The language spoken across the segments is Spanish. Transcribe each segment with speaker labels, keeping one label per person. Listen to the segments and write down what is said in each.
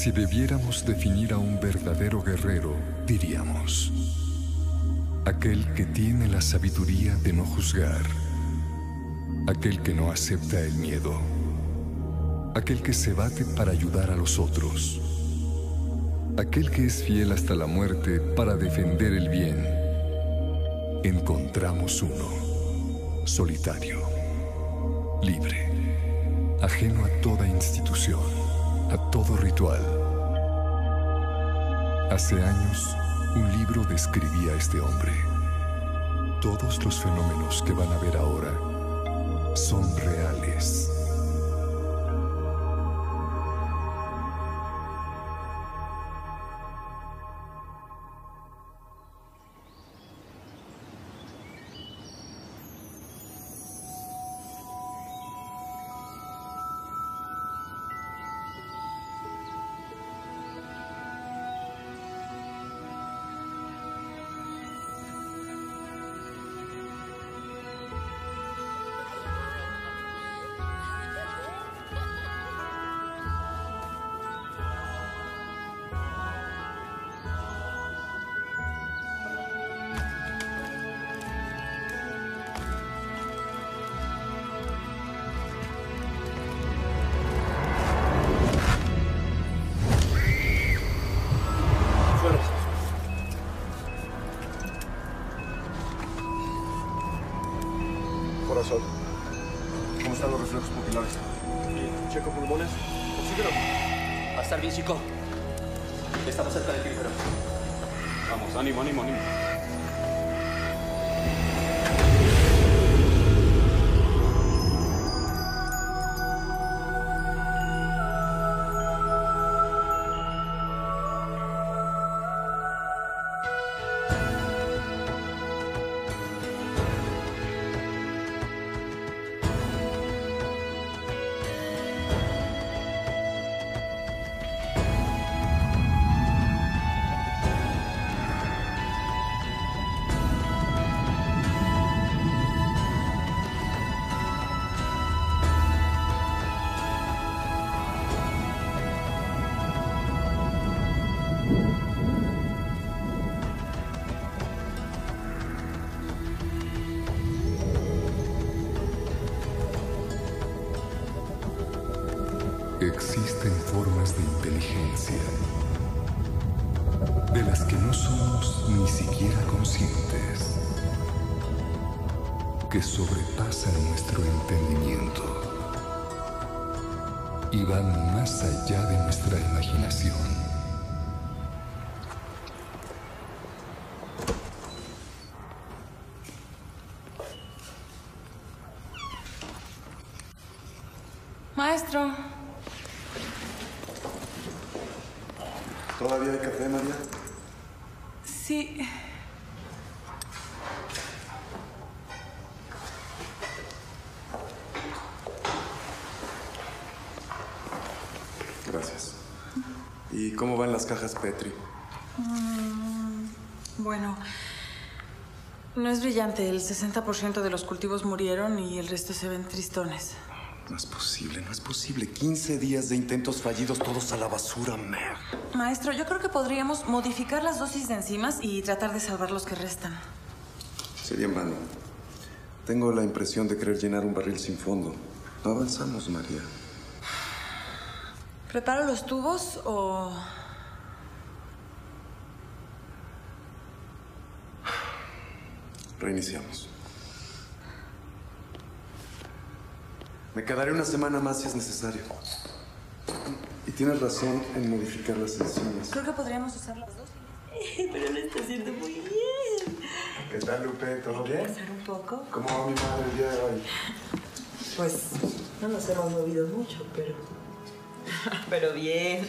Speaker 1: Si debiéramos definir a un verdadero guerrero, diríamos: aquel que tiene la sabiduría de no juzgar, aquel que no acepta el miedo, aquel que se bate para ayudar a los otros, aquel que es fiel hasta la muerte para defender el bien. Encontramos uno, solitario, libre, ajeno a toda institución, a todo ritual. Hace años, un libro describía a este hombre. Todos los fenómenos que van a ver ahora son reales.
Speaker 2: Corazón. ¿Cómo están los reflejos pupilares?
Speaker 3: Bien.
Speaker 2: Checo pulmones. Oxígeno.
Speaker 3: Va a estar bien, chico. Estamos cerca del tímpano.
Speaker 2: Vamos, ánimo, ánimo, ánimo.
Speaker 1: Existen formas de inteligencia de las que no somos ni siquiera conscientes, que sobrepasan nuestro entendimiento y van más allá de nuestra imaginación.
Speaker 4: Maestro.
Speaker 2: ¿Todavía hay café, María?
Speaker 4: Sí.
Speaker 2: Gracias. ¿Y cómo van las cajas Petri?
Speaker 4: Bueno, no es brillante. El 60% de los cultivos murieron y el resto se ven tristones.
Speaker 2: No es posible, no es posible. 15 días de intentos fallidos, todos a la basura, Mer.
Speaker 4: Maestro, yo creo que podríamos modificar las dosis de enzimas y tratar de salvar los que restan.
Speaker 2: Sería en vano. Tengo la impresión de querer llenar un barril sin fondo. No avanzamos, María.
Speaker 4: ¿Preparo los tubos o...?
Speaker 2: Reiniciamos. Me quedaré una semana más si es necesario. Y tienes razón en modificar las enzimas.
Speaker 4: Creo que podríamos usar las dos.
Speaker 5: Pero lo está haciendo muy bien.
Speaker 2: ¿Qué tal, Lupe? ¿Todo bien?
Speaker 5: ¿Pasar un poco?
Speaker 2: ¿Cómo va mi madre el día de hoy?
Speaker 5: Pues no nos hemos movido mucho, pero... pero bien.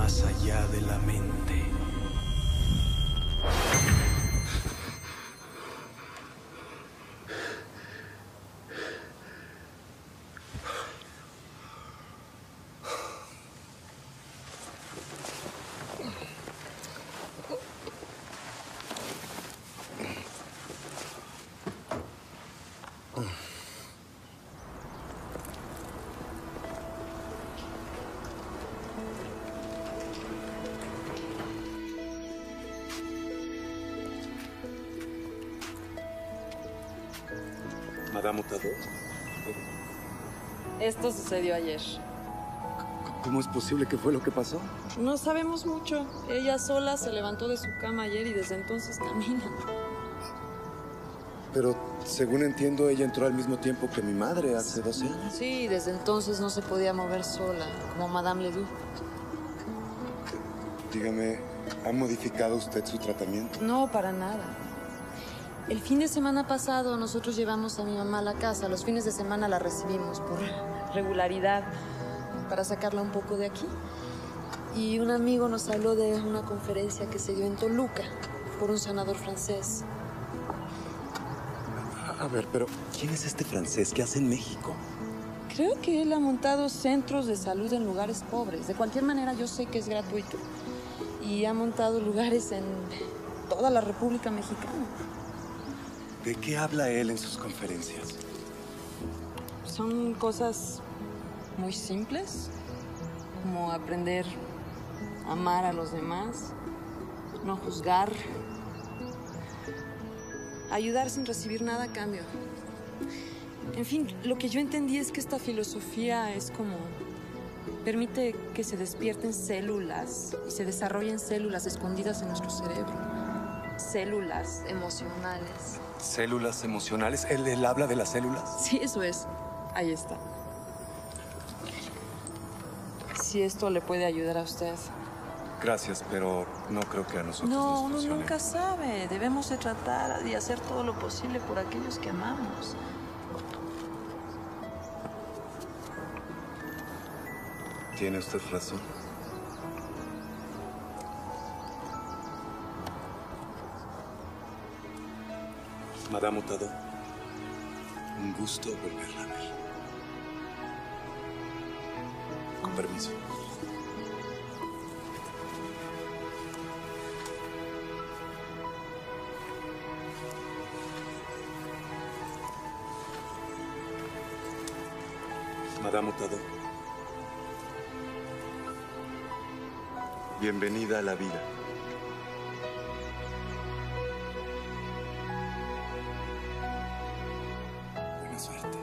Speaker 6: más allá de la mente.
Speaker 2: Madame Hurtado.
Speaker 5: Esto sucedió ayer.
Speaker 2: ¿Cómo es posible? ¿Qué fue lo que pasó?
Speaker 5: No sabemos mucho. Ella sola se levantó de su cama ayer y desde entonces camina.
Speaker 2: Pero, según entiendo, ella entró al mismo tiempo que mi madre hace 12 años.
Speaker 5: Sí, desde entonces no se podía mover sola, como Madame Ledoux.
Speaker 2: Dígame, ¿ha modificado usted su tratamiento?
Speaker 5: No, para nada. El fin de semana pasado nosotros llevamos a mi mamá a la casa. Los fines de semana la recibimos por regularidad para sacarla un poco de aquí. Y un amigo nos habló de una conferencia que se dio en Toluca por un sanador francés.
Speaker 2: A ver, pero ¿quién es este francés? ¿Qué hace en México?
Speaker 5: Creo que él ha montado centros de salud en lugares pobres. De cualquier manera, yo sé que es gratuito. Y ha montado lugares en toda la República Mexicana.
Speaker 2: ¿De qué habla él en sus conferencias?
Speaker 5: Son cosas muy simples, como aprender a amar a los demás, no juzgar, ayudar sin recibir nada a cambio. En fin, lo que yo entendí es que esta filosofía es como permite que se despierten células y se desarrollen células escondidas en nuestro cerebro. Células emocionales.
Speaker 2: ¿Células emocionales? ¿Él habla de las células?
Speaker 5: Sí, eso es. Ahí está. Si esto le puede ayudar a usted.
Speaker 2: Gracias, pero no creo que a nosotros
Speaker 5: No,
Speaker 2: nos
Speaker 5: uno
Speaker 2: funcione.
Speaker 5: nunca sabe. Debemos de tratar y hacer todo lo posible por aquellos que amamos.
Speaker 2: Tiene usted razón. Madame Hurtado, un gusto volverla a ver. Con permiso. Madame Hurtado, bienvenida a la vida. Buena suerte.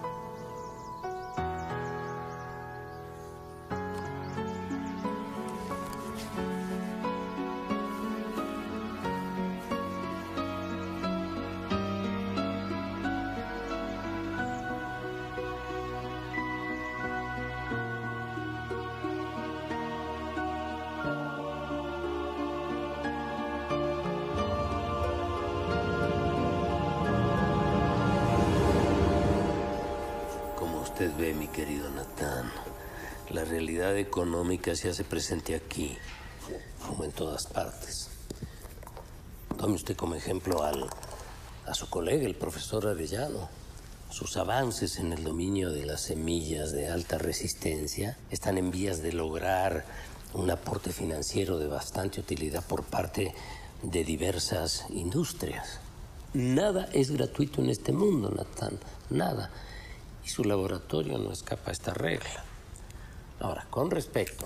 Speaker 7: Usted ve, mi querido Natán, la realidad económica se hace presente aquí, como en todas partes. Tome usted como ejemplo a su colega, el profesor Arellano. Sus avances en el dominio de las semillas de alta resistencia están en vías de lograr un aporte financiero de bastante utilidad por parte de diversas industrias. Nada es gratuito en este mundo, Natán, nada. Y su laboratorio no escapa a esta regla. Ahora, con respecto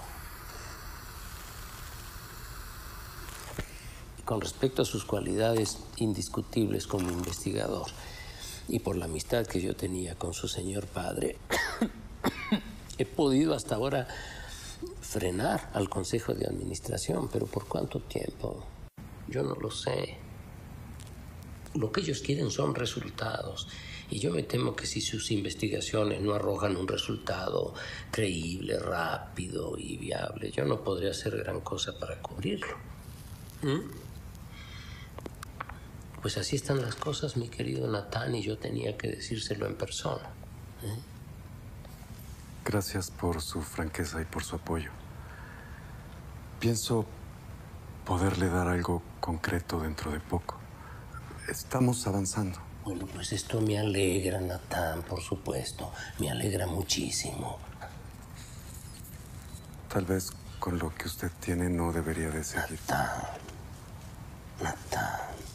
Speaker 7: a sus cualidades indiscutibles como investigador y por la amistad que yo tenía con su señor padre, he podido hasta ahora frenar al Consejo de Administración, pero ¿por cuánto tiempo? Yo no lo sé. Lo que ellos quieren son resultados. Y yo me temo que si sus investigaciones no arrojan un resultado creíble, rápido y viable, yo no podré hacer gran cosa para cubrirlo. Pues así están las cosas, mi querido Natán, y yo tenía que decírselo en persona.
Speaker 2: Gracias por su franqueza y por su apoyo. pienso poderle dar algo concreto dentro de poco. Estamos avanzando.
Speaker 7: Bueno, pues esto me alegra, Natán, por supuesto. Me alegra muchísimo.
Speaker 2: Tal vez con lo que usted tiene no debería de seguir.
Speaker 7: Natán.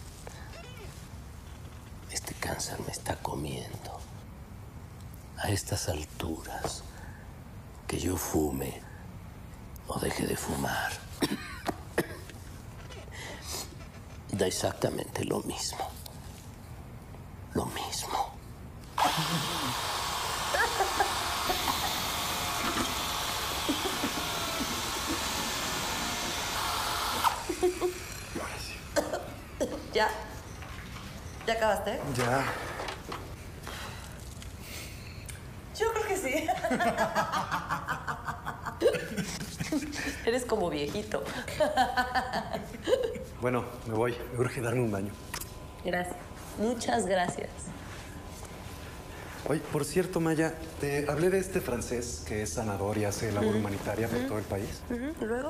Speaker 7: Este cáncer me está comiendo. A estas alturas, que yo fume o deje de fumar, da exactamente lo mismo. Lo mismo.
Speaker 8: ¿Ya? ¿Ya acabaste?
Speaker 2: Ya.
Speaker 8: Yo creo que sí. Eres como viejito.
Speaker 2: Bueno, me voy. Me urge darme un baño.
Speaker 8: Gracias. Muchas gracias.
Speaker 2: Oye, por cierto, Maya, te hablé de este francés que es sanador y hace labor humanitaria por todo el país.
Speaker 8: ¿Y luego?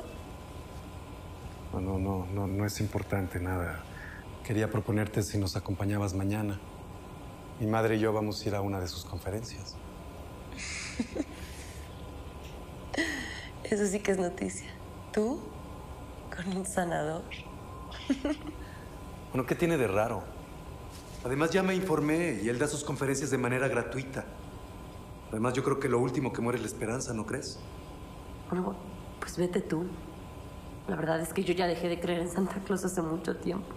Speaker 2: No es importante nada. Quería proponerte si nos acompañabas mañana. Mi madre y yo vamos a ir a una de sus conferencias.
Speaker 8: Eso sí que es noticia. ¿Tú? ¿Con un sanador?
Speaker 2: Bueno, ¿qué tiene de raro? Además, ya me informé y él da sus conferencias de manera gratuita. Además, yo creo que lo último que muere es la esperanza, ¿no crees?
Speaker 8: Bueno, pues vete tú. La verdad es que yo ya dejé de creer en Santa Claus hace mucho tiempo.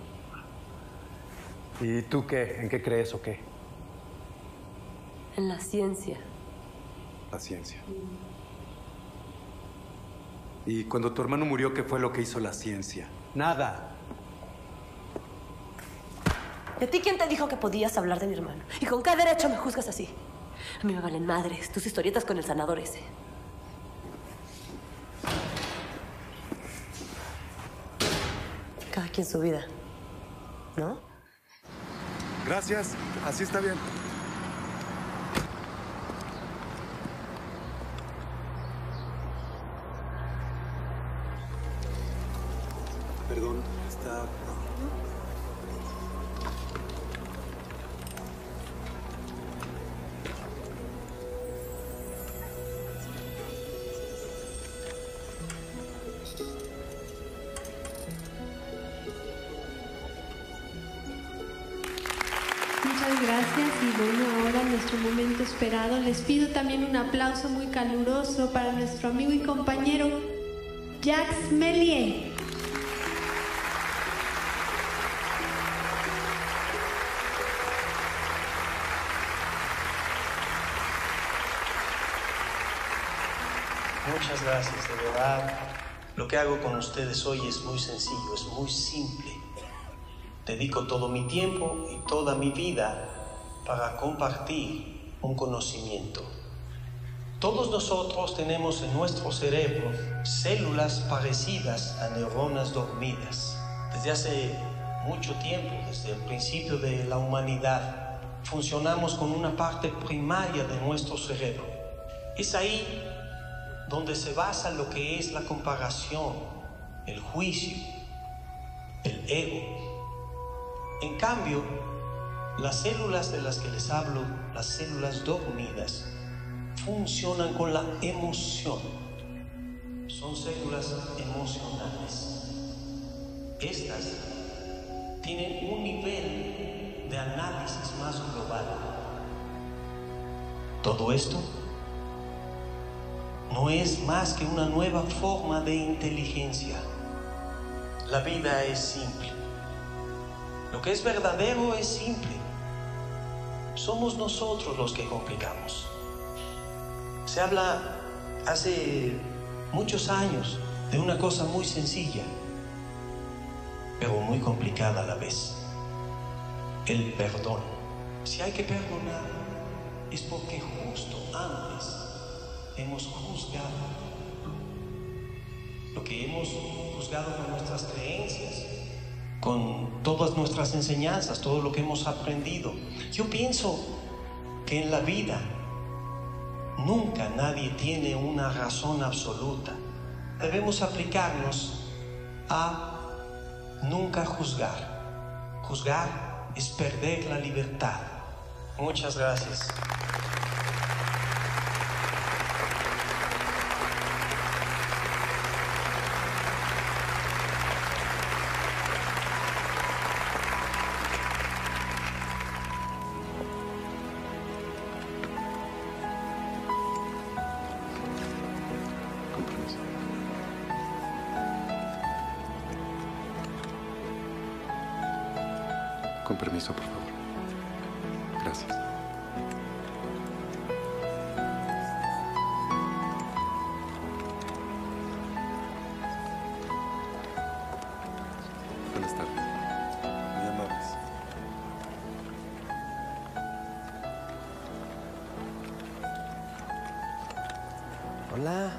Speaker 2: ¿Y tú qué? ¿En qué crees o qué?
Speaker 8: En la ciencia.
Speaker 2: La ciencia. Y cuando tu hermano murió, ¿qué fue lo que hizo la ciencia? Nada.
Speaker 8: ¿Y a ti quién te dijo que podías hablar de mi hermano? ¿Y con qué derecho me juzgas así? A mí me valen madres tus historietas con el sanador ese. Cada quien su vida, ¿no?
Speaker 2: Gracias. Así está bien. Perdón, está...
Speaker 9: Muchas gracias y bueno, ahora nuestro momento esperado. Les pido también un aplauso muy caluroso para nuestro amigo y compañero Jacques Méliès.
Speaker 6: Muchas gracias, de verdad. Lo que hago con ustedes hoy es muy sencillo, es muy simple. Dedico todo mi tiempo y toda mi vida para compartir un conocimiento. Todos nosotros tenemos en nuestro cerebro células parecidas a neuronas dormidas. Desde hace mucho tiempo, desde el principio de la humanidad, funcionamos con una parte primaria de nuestro cerebro. Es ahí donde se basa lo que es la comparación, el juicio, el ego. En cambio, las células de las que les hablo, las células dormidas, funcionan con la emoción. Son células emocionales. Estas tienen un nivel de análisis más global. Todo esto no es más que una nueva forma de inteligencia. La vida es simple. Lo que es verdadero es simple. Somos nosotros los que complicamos. Se habla hace muchos años de una cosa muy sencilla, pero muy complicada a la vez. El perdón. Si hay que perdonar, es porque justo antes hemos juzgado. Lo que hemos juzgado con nuestras creencias, con todas nuestras enseñanzas, todo lo que hemos aprendido. Yo pienso que en la vida nunca nadie tiene una razón absoluta. debemos aplicarnos a nunca juzgar. Juzgar es perder la libertad. Muchas gracias.
Speaker 2: Con permiso, por favor. Gracias. Buenas tardes. Muy amables.
Speaker 6: Hola.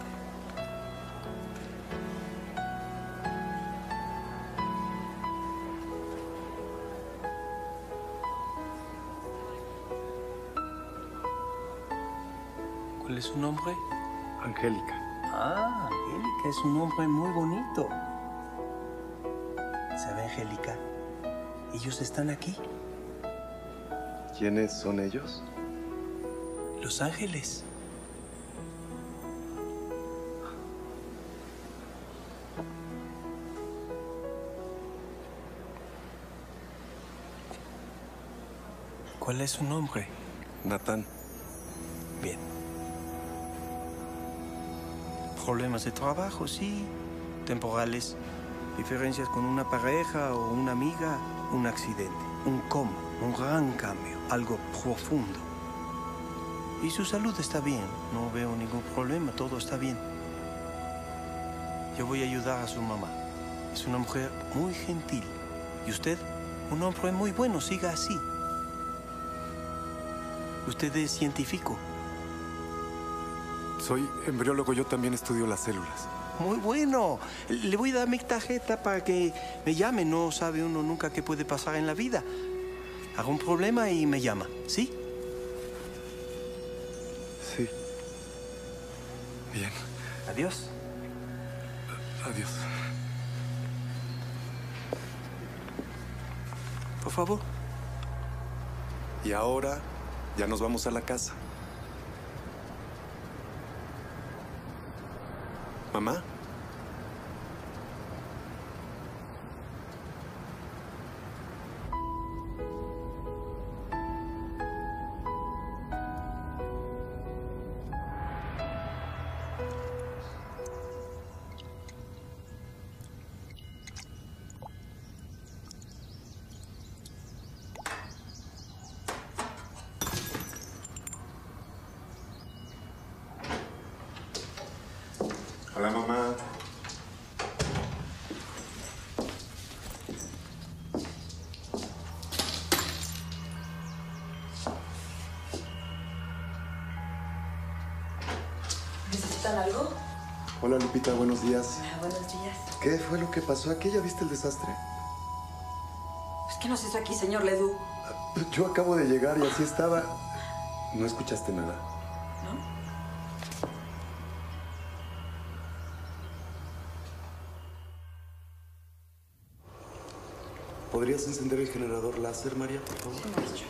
Speaker 6: ¿Cuál es su nombre?
Speaker 2: Angélica.
Speaker 6: Ah, Angélica es un nombre muy bonito. ¿Sabe, Angélica? Ellos están aquí.
Speaker 2: ¿Quiénes son ellos?
Speaker 6: Los ángeles. ¿Cuál es su nombre?
Speaker 2: Natán.
Speaker 6: Bien. Problemas de trabajo, sí. Temporales. Diferencias con una pareja o una amiga. Un accidente. Un coma. Un gran cambio. Algo profundo. Y su salud está bien. No veo ningún problema. Todo está bien. Yo voy a ayudar a su mamá. Es una mujer muy gentil. ¿Y usted? Un hombre muy bueno. Siga así. Usted es científico.
Speaker 2: Soy embriólogo, yo también estudio las células.
Speaker 6: Muy bueno. Le voy a dar mi tarjeta para que me llame. No sabe uno nunca qué puede pasar en la vida. Haga un problema y me llama, ¿sí?
Speaker 2: Sí. Bien.
Speaker 6: Adiós.
Speaker 2: Adiós.
Speaker 6: Por favor.
Speaker 2: Y ahora ya nos vamos a la casa. ¿Mamá? Hola, mamá.
Speaker 4: ¿Necesitan algo?
Speaker 2: Hola, Lupita, buenos días.
Speaker 4: Buenos días.
Speaker 2: ¿Qué fue lo que pasó aquí? ¿Ya viste el desastre?
Speaker 4: Es que no se hace aquí, señor Ledoux.
Speaker 2: Yo acabo de llegar y así estaba. ¿No escuchaste nada?
Speaker 4: ¿No?
Speaker 2: ¿Podrías encender el generador láser, María, por favor?
Speaker 4: Sí, maestro.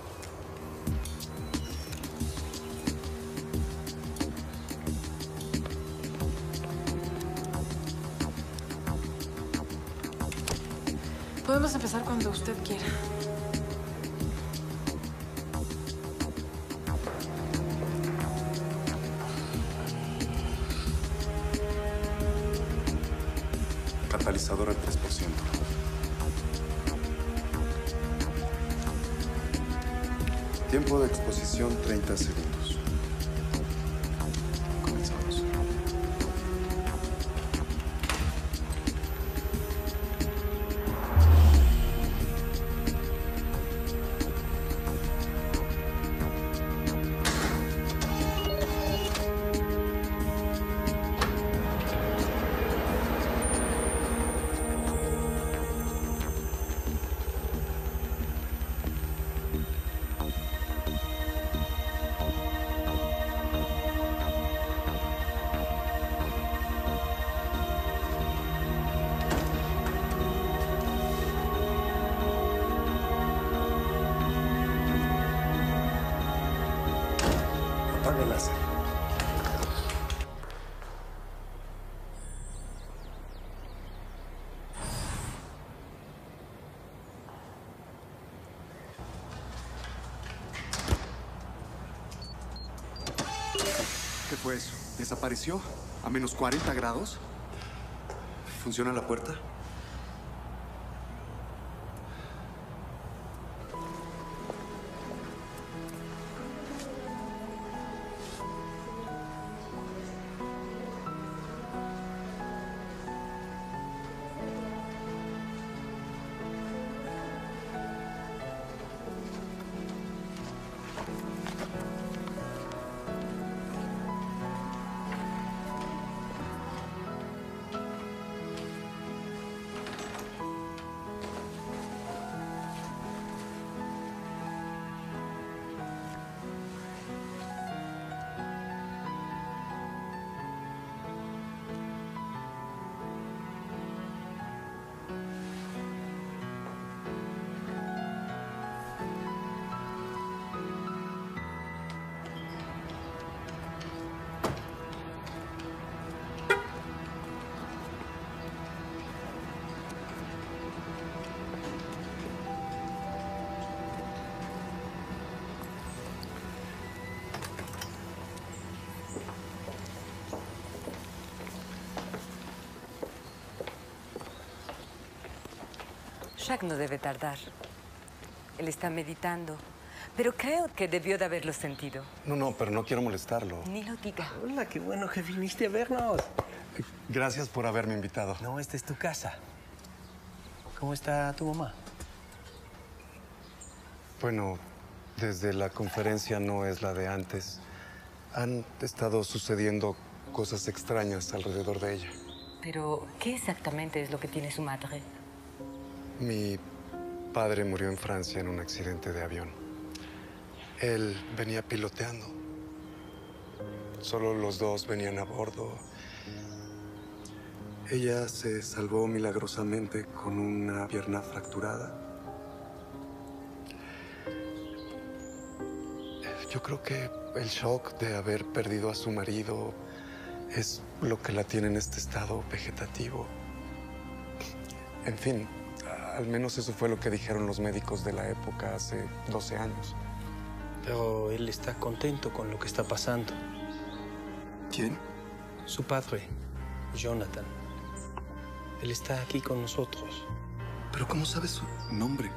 Speaker 4: Podemos empezar cuando usted quiera.
Speaker 2: Catalizador al 3%. Tiempo de exposición 30 segundos. Comenzamos. sable láser.
Speaker 10: ¿Qué fue eso? ¿Desapareció? ¿A menos 40 grados?
Speaker 2: ¿Funciona la puerta?
Speaker 11: Jacques no debe tardar. Él está meditando, pero creo que debió de haberlo sentido.
Speaker 2: No, pero no quiero molestarlo.
Speaker 11: Ni lo diga.
Speaker 6: Hola, qué bueno que viniste a vernos.
Speaker 2: Gracias por haberme invitado.
Speaker 6: No, esta es tu casa. ¿Cómo está tu mamá?
Speaker 2: Bueno, desde la conferencia no es la de antes. Han estado sucediendo cosas extrañas alrededor de ella.
Speaker 11: Pero, ¿qué exactamente es lo que tiene su madre?
Speaker 2: Mi padre murió en Francia en un accidente de avión. Él venía piloteando. Solo los dos venían a bordo. Ella se salvó milagrosamente con una pierna fracturada. Yo creo que el shock de haber perdido a su marido es lo que la tiene en este estado vegetativo. En fin, al menos eso fue lo que dijeron los médicos de la época hace 12 años.
Speaker 6: Pero él está contento con lo que está pasando.
Speaker 2: ¿Quién?
Speaker 6: Su padre, Jonathan. Él está aquí con nosotros.
Speaker 2: ¿Pero cómo sabes su nombre?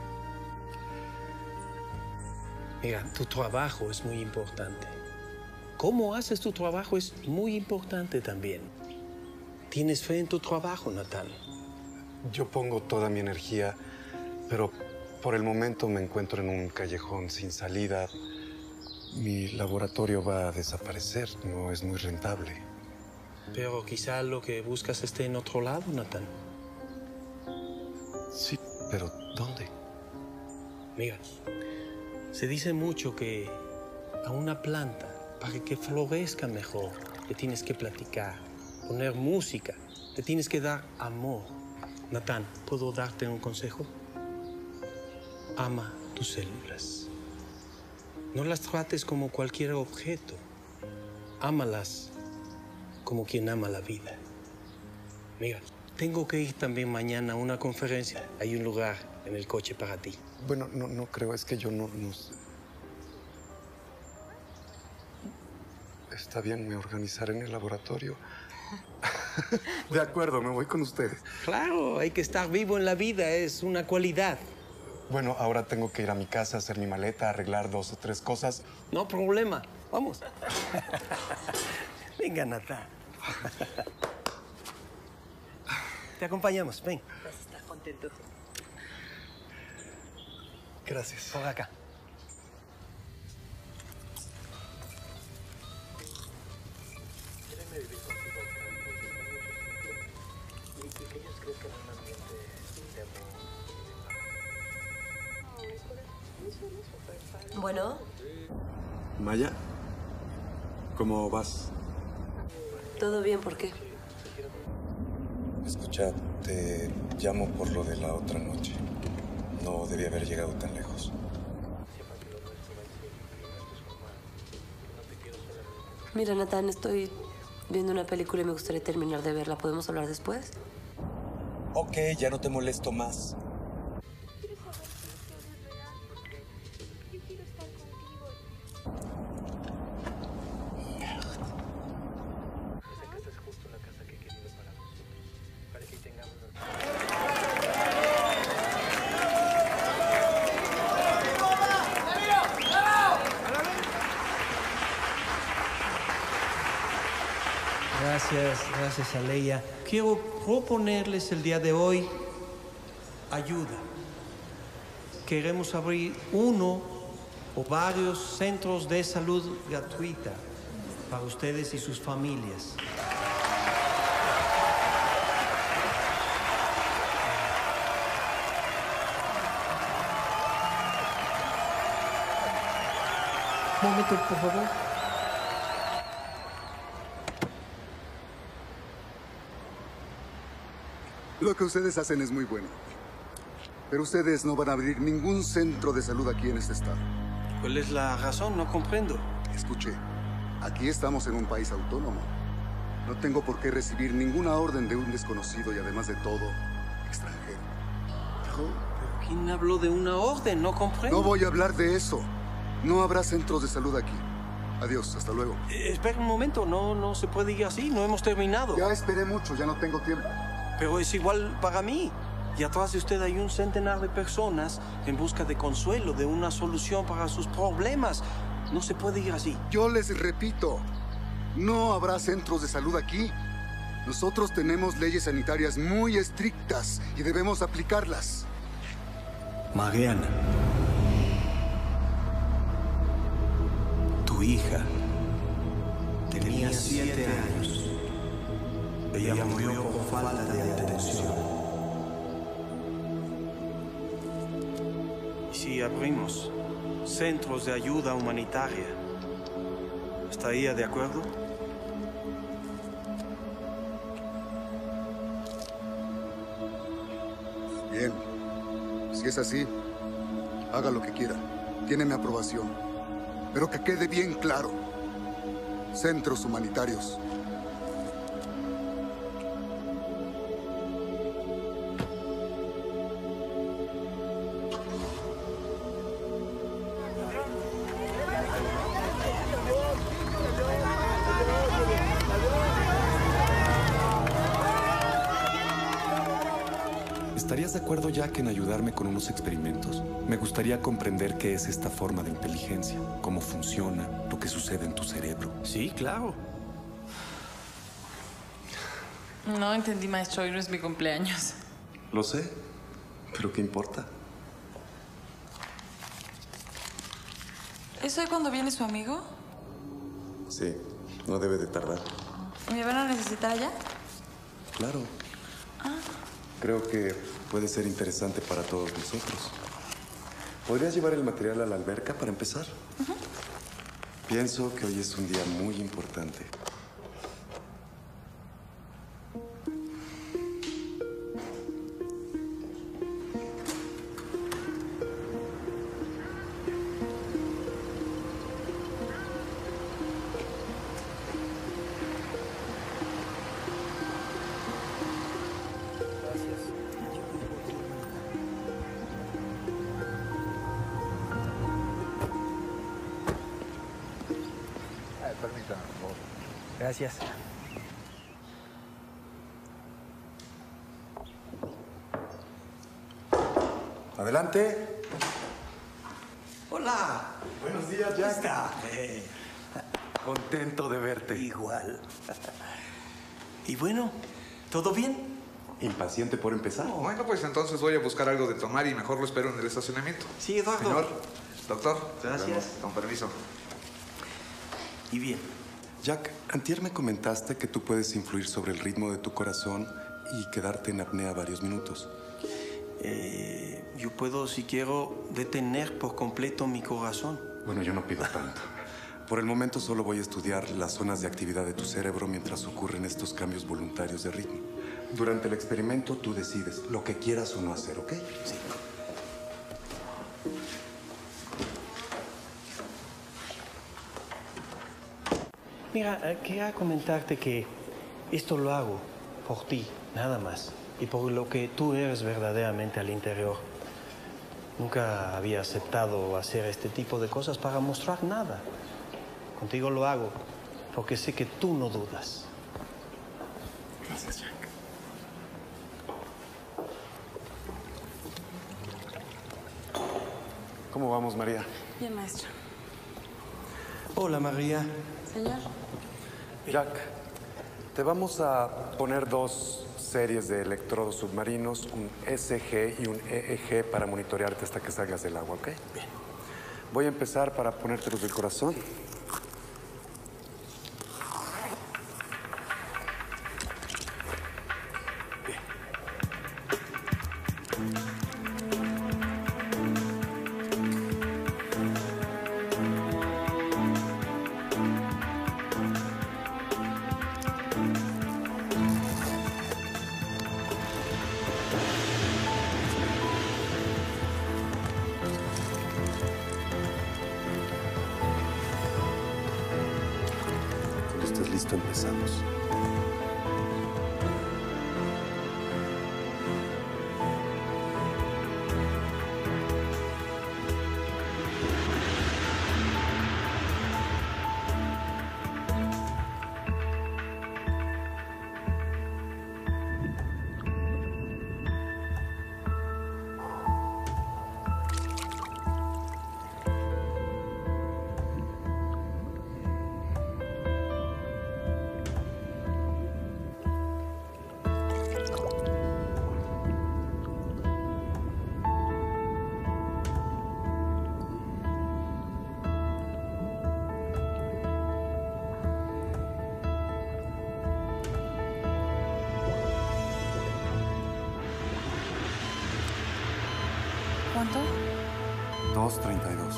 Speaker 6: Mira, tu trabajo es muy importante. Cómo haces tu trabajo es muy importante también. ¿Tienes fe en tu trabajo, Nathan?
Speaker 2: Yo pongo toda mi energía, pero por el momento me encuentro en un callejón sin salida. Mi laboratorio va a desaparecer, no es muy rentable.
Speaker 6: Pero quizá lo que buscas esté en otro lado, Nathan.
Speaker 2: Sí, pero ¿dónde?
Speaker 6: Mira, se dice mucho que a una planta, para que florezca mejor, le tienes que platicar, poner música, le tienes que dar amor. Nathan, ¿puedo darte un consejo? Ama tus células. No las trates como cualquier objeto. Ámalas como quien ama la vida. Mira, tengo que ir también mañana a una conferencia. Hay un lugar en el coche para ti.
Speaker 2: Bueno, no creo, es que yo no sé. Está bien, me organizaré en el laboratorio. De acuerdo, me voy con ustedes.
Speaker 6: Claro, hay que estar vivo en la vida, es una cualidad.
Speaker 2: Bueno, ahora tengo que ir a mi casa, hacer mi maleta, arreglar 2 o 3 cosas.
Speaker 6: No problema, vamos. Venga, Nathan. Te acompañamos, ven.
Speaker 11: Vas a estar contento.
Speaker 2: Gracias.
Speaker 6: Por acá.
Speaker 8: Bueno.
Speaker 2: Maya, ¿cómo vas?
Speaker 8: Todo bien, ¿por qué?
Speaker 2: Escucha, te llamo por lo de la otra noche. No debí haber llegado tan lejos.
Speaker 8: Mira, Natán, estoy viendo una película y me gustaría terminar de verla. ¿Podemos hablar después?
Speaker 12: Ok, ya no te molesto más.
Speaker 13: Gracias a Leia. Quiero proponerles el día de hoy ayuda. Queremos abrir uno o varios centros de salud gratuita para ustedes y sus familias. Un momento, por favor.
Speaker 14: Lo que ustedes hacen es muy bueno. Pero ustedes no van a abrir ningún centro de salud aquí en este estado.
Speaker 13: ¿Cuál es la razón? No comprendo.
Speaker 14: Escuche, aquí estamos en un país autónomo. No tengo por qué recibir ninguna orden de un desconocido y además de todo, extranjero.
Speaker 13: Pero ¿quién habló de una orden? No comprendo.
Speaker 14: No voy a hablar de eso. No habrá centros de salud aquí. Adiós, hasta luego.
Speaker 13: Espera un momento, no se puede ir así, no hemos terminado.
Speaker 14: Ya esperé mucho, ya no tengo tiempo.
Speaker 13: Pero es igual para mí. Y atrás de usted hay un centenar de personas en busca de consuelo, de una solución para sus problemas. No se puede ir así.
Speaker 14: Yo les repito, no habrá centros de salud aquí. Nosotros tenemos leyes sanitarias muy estrictas y debemos aplicarlas.
Speaker 13: Mariana, tu hija tenía 7 años. Ella murió por falta de atención. ¿Y si abrimos centros de ayuda humanitaria? ¿Está ella de acuerdo?
Speaker 14: Bien. Si es así, haga lo que quiera. Tiene mi aprobación. Pero que quede bien claro. Centros humanitarios.
Speaker 2: ¿Estarías de acuerdo, Jack, en ayudarme con unos experimentos? Me gustaría comprender qué es esta forma de inteligencia, cómo funciona, lo que sucede en tu cerebro.
Speaker 13: Sí, claro.
Speaker 4: No entendí, maestro. Hoy no es mi cumpleaños.
Speaker 2: Lo sé, pero ¿qué importa?
Speaker 4: ¿Es hoy cuando viene su amigo?
Speaker 2: Sí, no debe de tardar.
Speaker 4: ¿Me van a necesitar allá?
Speaker 2: Claro. Creo que puede ser interesante para todos nosotros. ¿Podrías llevar el material a la alberca para empezar? Pienso que hoy es un día muy importante.
Speaker 15: Permítame, por favor. Gracias.
Speaker 2: Adelante.
Speaker 13: Hola.
Speaker 2: Buenos días, Jack. Contento de verte.
Speaker 13: Igual. Y bueno, ¿todo bien?
Speaker 2: ¿Impaciente por empezar?
Speaker 15: Bueno, pues entonces voy a buscar algo de tomar y mejor lo espero en el estacionamiento.
Speaker 13: Sí, Eduardo.
Speaker 15: Señor, doctor.
Speaker 13: Gracias.
Speaker 15: Con permiso.
Speaker 13: Y bien.
Speaker 2: Jack, antier me comentaste que tú puedes influir sobre el ritmo de tu corazón y quedarte en apnea varios minutos.
Speaker 13: Yo puedo, si quiero, detener por completo mi corazón.
Speaker 2: Bueno, yo no pido tanto. Por el momento solo voy a estudiar las zonas de actividad de tu cerebro mientras ocurren estos cambios voluntarios de ritmo. Durante el experimento tú decides lo que quieras o no hacer, ¿ok?
Speaker 13: Sí. Mira, quería comentarte que esto lo hago por ti, nada más. Y por lo que tú eres verdaderamente al interior. Nunca había aceptado hacer este tipo de cosas para mostrar nada. Contigo lo hago porque sé que tú no dudas.
Speaker 2: Gracias, Jack. ¿Cómo vamos, María?
Speaker 4: Bien, maestro.
Speaker 13: Hola, María.
Speaker 4: Señor.
Speaker 2: Jack, te vamos a poner 2 series de electrodos submarinos, un SG y un EEG para monitorearte hasta que salgas del agua, ¿ok? Bien. Voy a empezar para ponértelos del corazón. Cuando estés listo, empezamos.
Speaker 4: ¿Cuánto?
Speaker 2: 2:32.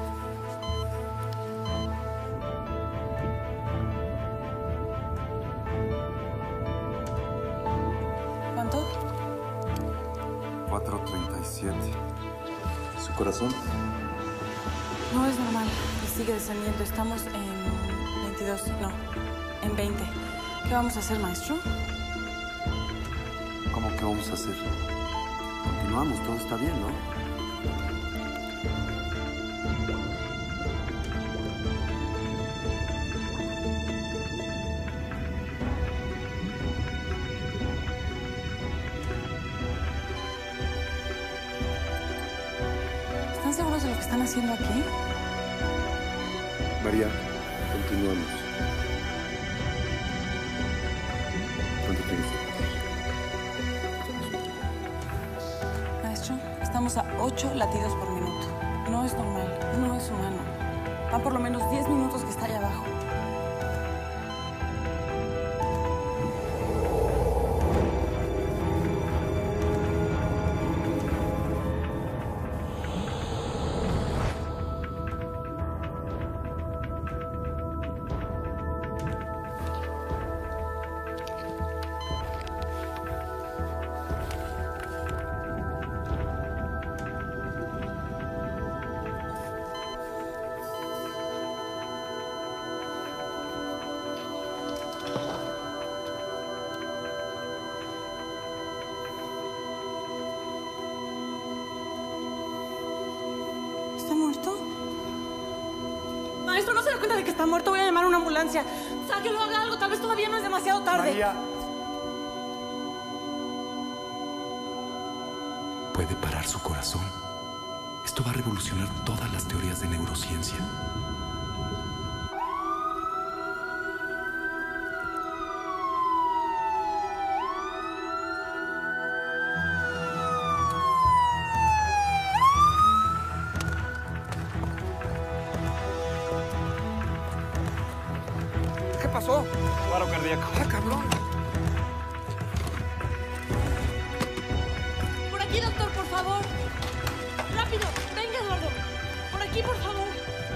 Speaker 4: ¿Cuánto?
Speaker 2: 4:37. ¿Su corazón?
Speaker 4: No es normal y sigue descendiendo. Estamos en 22, no, en 20. ¿Qué vamos a hacer, maestro?
Speaker 2: ¿Cómo que vamos a hacer? Continuamos, todo está bien, ¿no?
Speaker 4: ¿Están seguros de lo que están haciendo aquí?
Speaker 2: María, continuamos. ¿Cuánto tienes?
Speaker 4: Maestro, estamos a 8 latidos por minuto. No es normal, no es humano. Van por lo menos 10 minutos que está allá abajo. ¿Está muerto? Maestro, ¿no se da cuenta de que está muerto? Voy a llamar a una ambulancia. Sáquelo, haga algo. Tal vez todavía no es demasiado tarde.
Speaker 2: María.
Speaker 16: Puede parar su corazón. Esto va a revolucionar todas las teorías de neurociencia.
Speaker 10: ¿Qué pasó?
Speaker 13: Paro cardíaco.
Speaker 10: ¡Ah, cabrón!
Speaker 4: Por aquí, doctor, por favor. Rápido. Venga, Eduardo. Por aquí, por favor.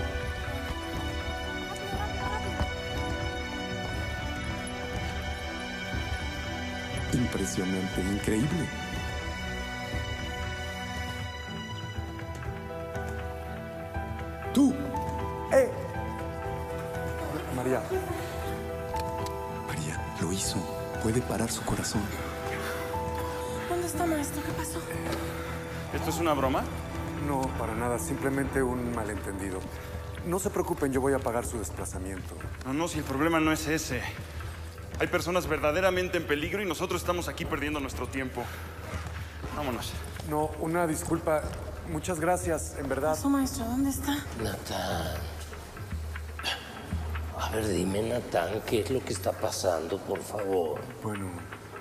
Speaker 16: Impresionante, increíble.
Speaker 2: ¡Tú! ¡Eh! María,
Speaker 16: puede parar su corazón.
Speaker 4: ¿Dónde está, maestro? ¿Qué pasó?
Speaker 17: ¿Esto es una broma?
Speaker 2: No, para nada. Simplemente un malentendido. No se preocupen, yo voy a pagar su desplazamiento.
Speaker 17: No, si el problema no es ese. Hay personas verdaderamente en peligro y nosotros estamos aquí perdiendo nuestro tiempo. Vámonos.
Speaker 2: No, una disculpa. Muchas gracias, en verdad.
Speaker 4: ¿Qué pasó, maestro? ¿Dónde está?
Speaker 7: Natán. A ver, dime, Natán, ¿qué es lo que está pasando, por favor?
Speaker 2: Bueno,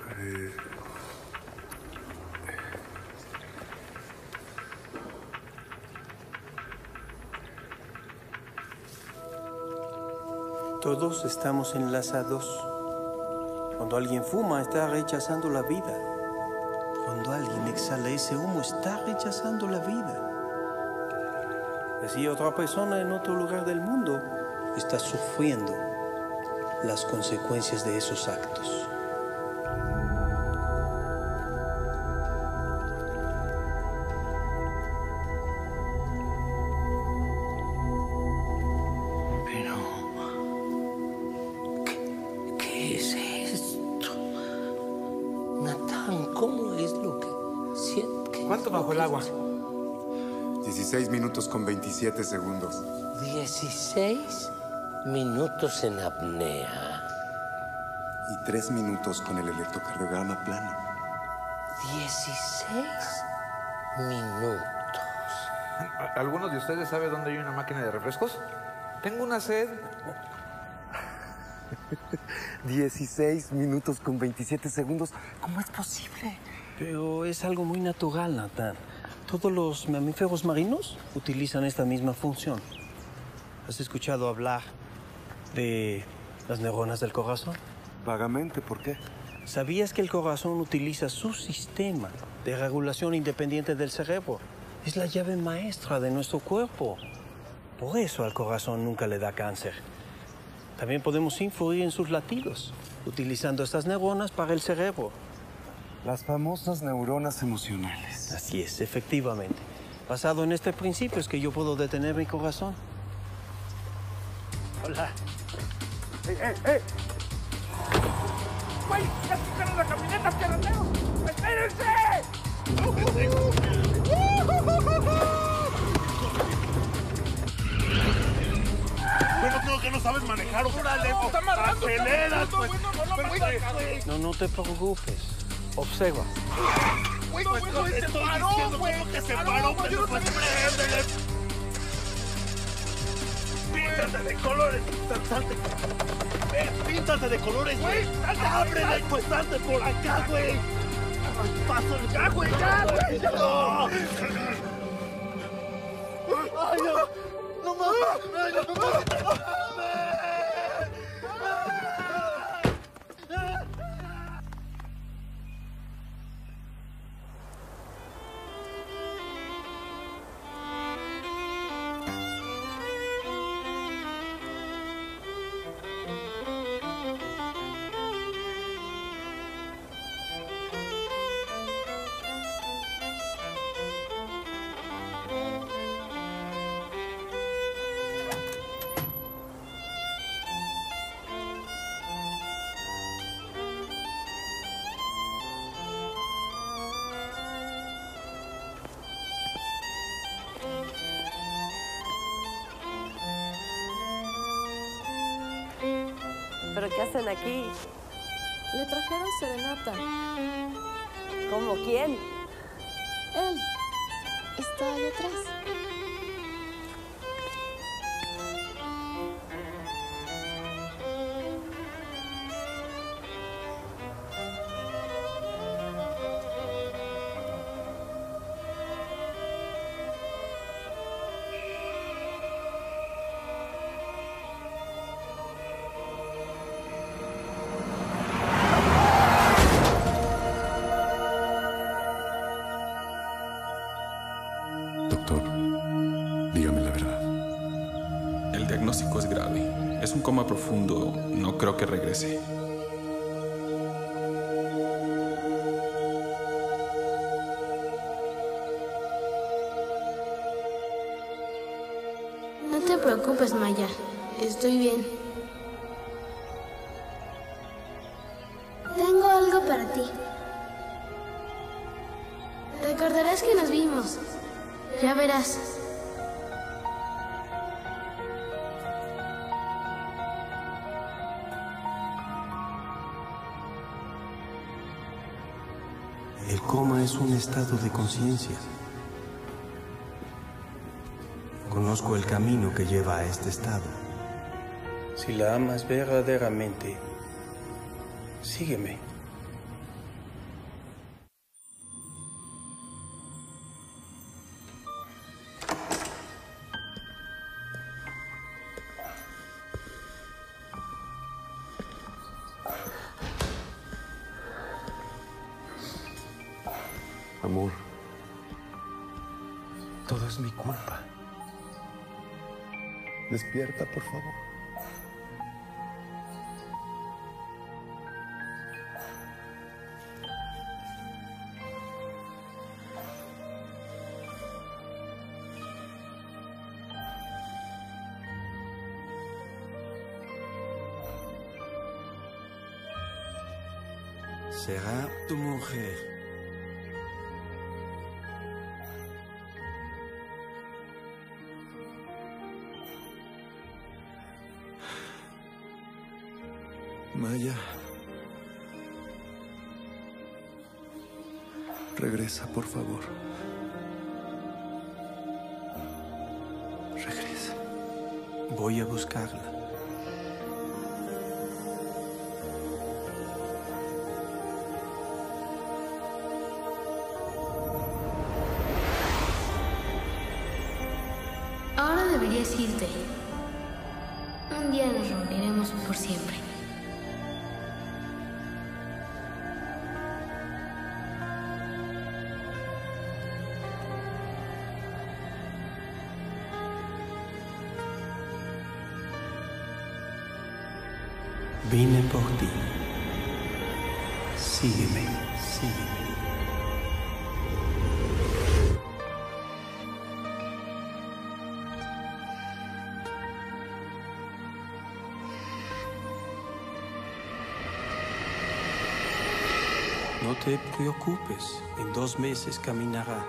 Speaker 13: Todos estamos enlazados. Cuando alguien fuma, está rechazando la vida. Cuando alguien exhala ese humo, está rechazando la vida. Así otra persona en otro lugar del mundo está sufriendo las consecuencias de esos actos.
Speaker 7: ¿Qué es esto? Natán, ¿cómo es lo que siente?
Speaker 12: ¿Cuánto bajo el agua?
Speaker 2: 16 minutos con 27 segundos.
Speaker 7: 16 minutos en apnea.
Speaker 2: Y 3 minutos con el electrocardiograma plano.
Speaker 7: 16 minutos.
Speaker 15: ¿Alguno de ustedes sabe dónde hay una máquina de refrescos? Tengo una sed.
Speaker 2: 16 minutos con 27 segundos. ¿Cómo es posible?
Speaker 13: Pero es algo muy natural, Natán. Todos los mamíferos marinos utilizan esta misma función. ¿Has escuchado hablar de las neuronas del corazón?
Speaker 2: Vagamente, ¿por qué?
Speaker 13: ¿Sabías que el corazón utiliza su sistema de regulación independiente del cerebro? Es la llave maestra de nuestro cuerpo. Por eso al corazón nunca le da cáncer. También podemos influir en sus latidos, utilizando estas neuronas para el cerebro.
Speaker 2: Las famosas neuronas emocionales.
Speaker 13: Así es, efectivamente. Basado en este principio es que yo puedo detener mi corazón. Hola.
Speaker 18: ¡Ey! ¡Güey! ¡Ya tocaron la camioneta, pierroteros! ¡Espérense!
Speaker 19: Bueno, creo que no sabes manejar. ¡Órale! ¡Aceleras, pues!
Speaker 13: No te preocupes. Observa.
Speaker 19: Güey, estoy diciendo que se paró, pero pues préndele. Píntate de colores, salte. Píntate de colores, güey. Ábrele, pues salte por acá, güey. Paso ya, güey, ya, güey. No. Ay, no mames. No mames.
Speaker 8: ¿Pero qué hacen aquí?
Speaker 5: Le trajeron serenata.
Speaker 8: ¿Cómo? ¿Quién?
Speaker 5: Él. Está ahí atrás.
Speaker 16: Doctor, dígame la verdad.
Speaker 20: El diagnóstico es grave. Es un coma profundo. No creo que regrese.
Speaker 21: No te preocupes, Maya. Estoy bien. Tengo para ti. Recordarás que nos vimos. Ya verás.
Speaker 13: El coma es un estado de conciencia. Conozco el camino que lleva a este estado. Si la amas verdaderamente, sígueme.
Speaker 2: Amor, todo es mi culpa. Despierta, por favor.
Speaker 13: Será tu mujer.
Speaker 2: Maya, regresa, por favor. Regresa.
Speaker 13: Voy a buscarla.
Speaker 21: Ahora deberías irte. Un día nos reuniremos por siempre.
Speaker 13: Vine por ti. Sígueme, sígueme. No te preocupes, en 2 meses caminará.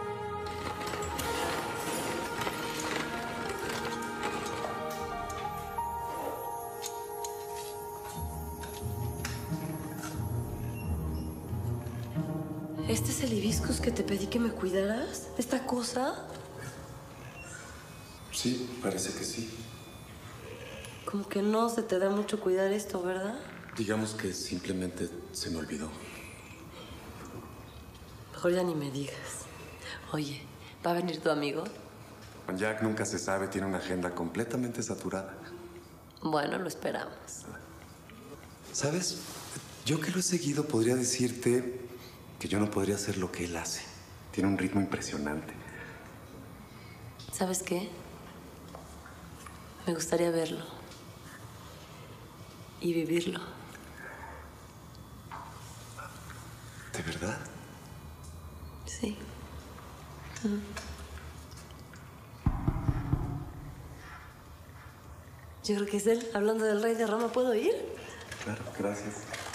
Speaker 8: ¿Este es el hibiscus que te pedí que me cuidaras? ¿Esta cosa?
Speaker 2: Sí, parece que sí.
Speaker 8: Como que no se te da mucho cuidar esto, ¿verdad?
Speaker 2: Digamos que simplemente se me olvidó.
Speaker 8: Mejor ya ni me digas. Oye, ¿va a venir tu amigo?
Speaker 2: Con Jack nunca se sabe, tiene una agenda completamente saturada.
Speaker 8: Bueno, lo esperamos.
Speaker 2: ¿Sabes? Yo que lo he seguido podría decirte que yo no podría hacer lo que él hace. Tiene un ritmo impresionante.
Speaker 8: ¿Sabes qué? Me gustaría verlo. Y vivirlo.
Speaker 2: ¿De verdad?
Speaker 8: Sí. Yo creo que es él. Hablando del rey de Roma, ¿puedo ir?
Speaker 2: Claro, gracias.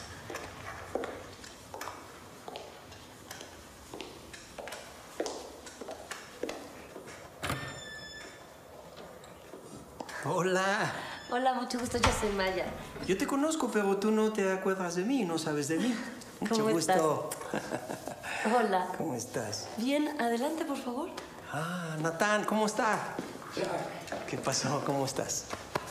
Speaker 13: Hola.
Speaker 8: Hola, mucho gusto. Yo soy Maya.
Speaker 13: Yo te conozco, pero tú no te acuerdas de mí, no sabes de mí. Mucho
Speaker 8: ¿Cómo
Speaker 13: gusto.
Speaker 8: Hola.
Speaker 13: ¿Cómo estás?
Speaker 8: Bien, adelante, por favor.
Speaker 13: Ah, Natán, ¿cómo está? ¿Qué pasó? ¿Cómo estás?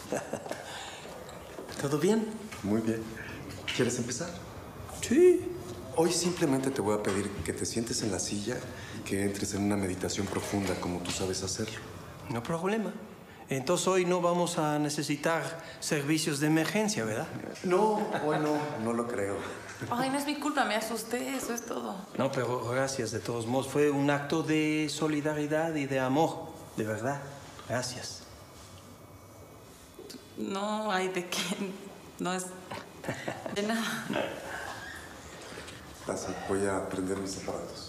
Speaker 13: ¿Todo bien?
Speaker 2: Muy bien. ¿Quieres empezar?
Speaker 13: Sí.
Speaker 2: Hoy simplemente te voy a pedir que te sientes en la silla y que entres en una meditación profunda como tú sabes hacerlo.
Speaker 13: No problema. Entonces hoy no vamos a necesitar servicios de emergencia, ¿verdad?
Speaker 2: No, hoy no lo creo.
Speaker 4: Ay, no es mi culpa, me asusté, eso es todo.
Speaker 13: No, pero gracias de todos modos. Fue un acto de solidaridad y de amor, de verdad. Gracias.
Speaker 4: No hay de qué, no es de nada.
Speaker 2: Así, voy a prender mis aparatos.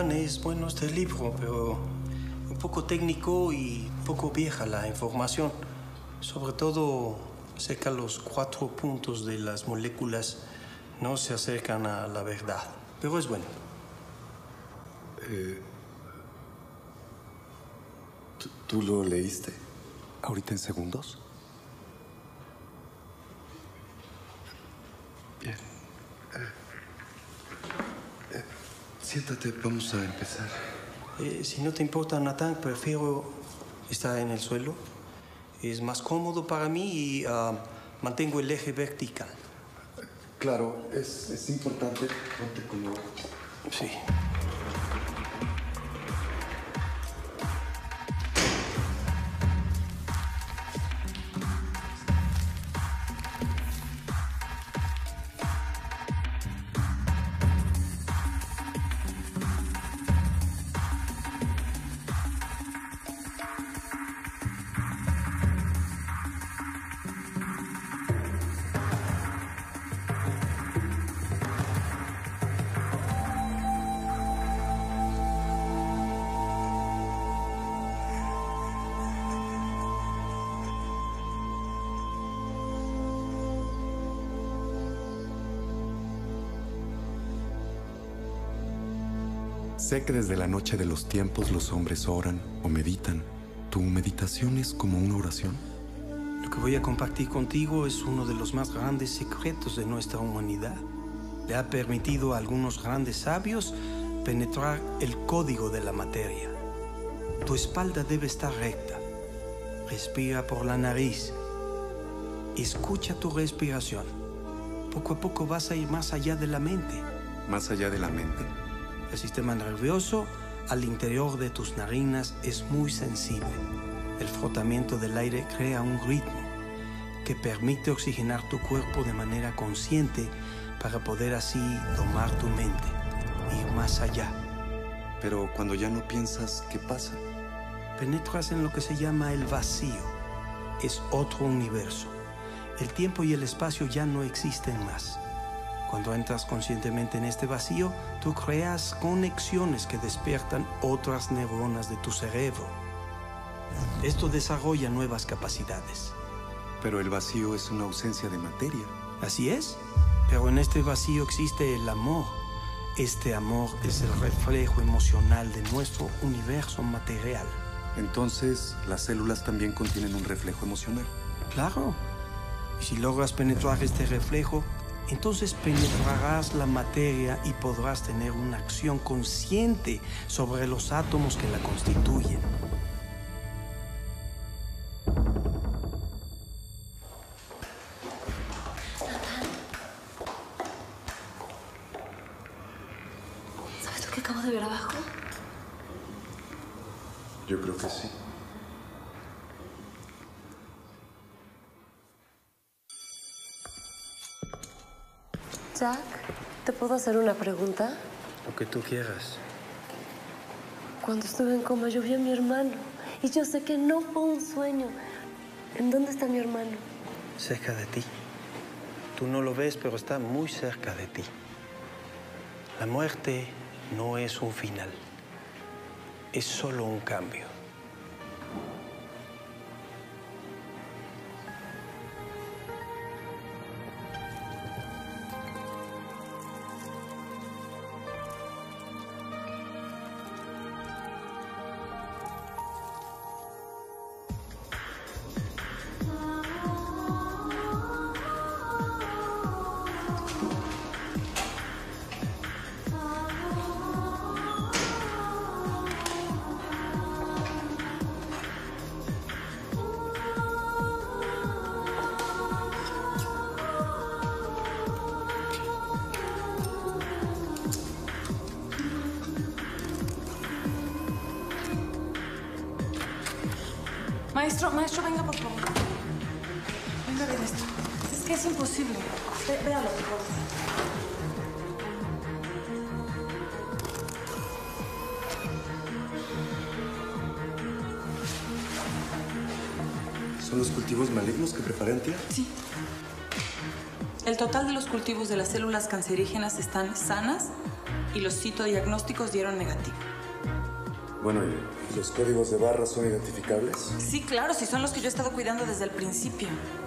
Speaker 13: Natán, es bueno este libro, pero un poco técnico y un poco vieja la información. Sobre todo, sé que los 4 puntos de las moléculas no se acercan a la verdad. Pero es bueno.
Speaker 2: ¿Tú lo leíste ahorita en segundos? Bien. Siéntate, vamos a empezar.
Speaker 13: Si no te importa, Natán, prefiero estar en el suelo. Es más cómodo para mí y mantengo el eje vertical.
Speaker 2: Claro, es importante. Ponte como...
Speaker 13: Sí.
Speaker 2: Sé que desde la noche de los tiempos los hombres oran o meditan. ¿Tu meditación es como una oración?
Speaker 13: Lo que voy a compartir contigo es uno de los más grandes secretos de nuestra humanidad. Le ha permitido a algunos grandes sabios penetrar el código de la materia. Tu espalda debe estar recta. Respira por la nariz. Escucha tu respiración. Poco a poco vas a ir más allá de la mente.
Speaker 2: ¿Más allá de la mente?
Speaker 13: El sistema nervioso al interior de tus narinas es muy sensible. El frotamiento del aire crea un ritmo que permite oxigenar tu cuerpo de manera consciente para poder así domar tu mente, ir más allá.
Speaker 2: Pero cuando ya no piensas, ¿qué pasa?
Speaker 13: Penetras en lo que se llama el vacío. Es otro universo. El tiempo y el espacio ya no existen más. Cuando entras conscientemente en este vacío, tú creas conexiones que despiertan otras neuronas de tu cerebro. Esto desarrolla nuevas capacidades.
Speaker 2: Pero el vacío es una ausencia de materia.
Speaker 13: Así es, pero en este vacío existe el amor. Este amor es el reflejo emocional de nuestro universo material.
Speaker 2: Entonces, ¿las células también contienen un reflejo emocional?
Speaker 13: Claro. Y si logras penetrar este reflejo, entonces penetrarás la materia y podrás tener una acción consciente sobre los átomos que la constituyen.
Speaker 8: ¿Sabes lo que acabo de ver abajo?
Speaker 2: Yo creo que sí.
Speaker 8: Jack, ¿te puedo hacer una pregunta?
Speaker 13: Lo que tú quieras.
Speaker 8: Cuando estuve en coma, yo vi a mi hermano. Y yo sé que no fue un sueño. ¿En dónde está mi hermano?
Speaker 13: Cerca de ti. Tú no lo ves, pero está muy cerca de ti. La muerte no es un final. Es solo un cambio.
Speaker 4: Maestro, venga, por favor. Venga a ver esto. Es que es imposible. Véalo, por favor.
Speaker 2: ¿Son los cultivos malignos que preparé antier?
Speaker 4: Sí. El total de los cultivos de las células cancerígenas están sanas y los citodiagnósticos dieron negativo.
Speaker 2: Bueno, ¿y los códigos de barra son identificables?
Speaker 4: Sí, claro, sí son los que yo he estado cuidando desde el principio.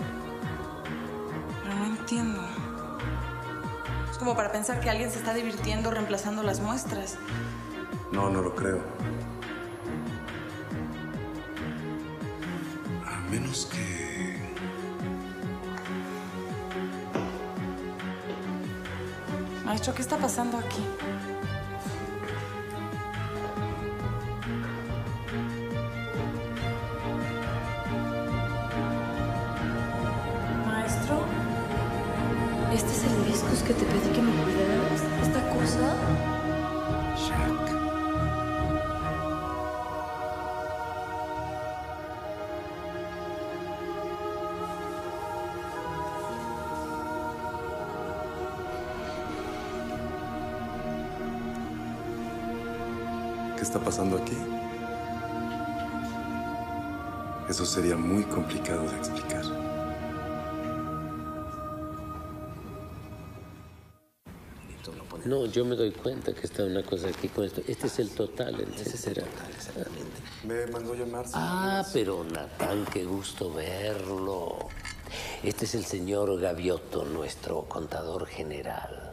Speaker 4: Pero no entiendo. Es como para pensar que alguien se está divirtiendo reemplazando las muestras.
Speaker 2: No, no lo creo. A menos que...
Speaker 4: Maestro, ¿qué está pasando aquí? Maestro,
Speaker 8: ¿Este es el discos que te pedí que me cuidaras? ¿Esta cosa?
Speaker 2: Jack. ¿Qué está pasando aquí? Eso sería muy complicado de explicar.
Speaker 7: No, yo me doy cuenta que está una cosa aquí con esto. Este es el total, etcétera.
Speaker 2: Exactamente. Me mandó llamar.
Speaker 7: Pero Natán, qué gusto verlo. Este es el señor Gaviotto, nuestro contador general.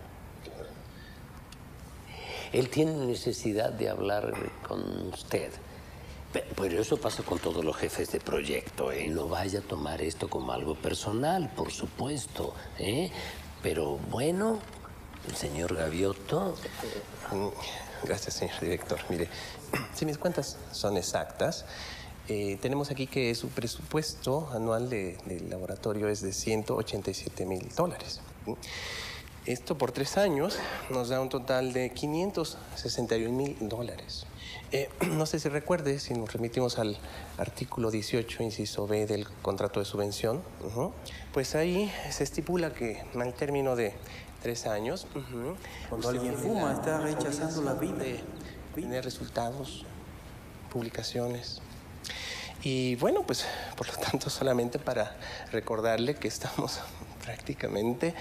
Speaker 7: Él tiene necesidad de hablar con usted. Pero eso pasa con todos los jefes de proyecto, ¿eh? No vaya a tomar esto como algo personal, por supuesto, ¿eh? Pero bueno, el señor Gaviotto...
Speaker 3: Gracias, señor director. Mire, si mis cuentas son exactas, tenemos aquí que su presupuesto anual del laboratorio es de $187,000. Esto por 3 años nos da un total de $561,000. No sé si recuerde, si nos remitimos al artículo 18, inciso B del contrato de subvención, pues ahí se estipula que al término de 3 años,
Speaker 13: Cuando alguien fuma, está rechazando la vida.
Speaker 3: Tener resultados, publicaciones. Y bueno, pues por lo tanto, solamente para recordarle que estamos prácticamente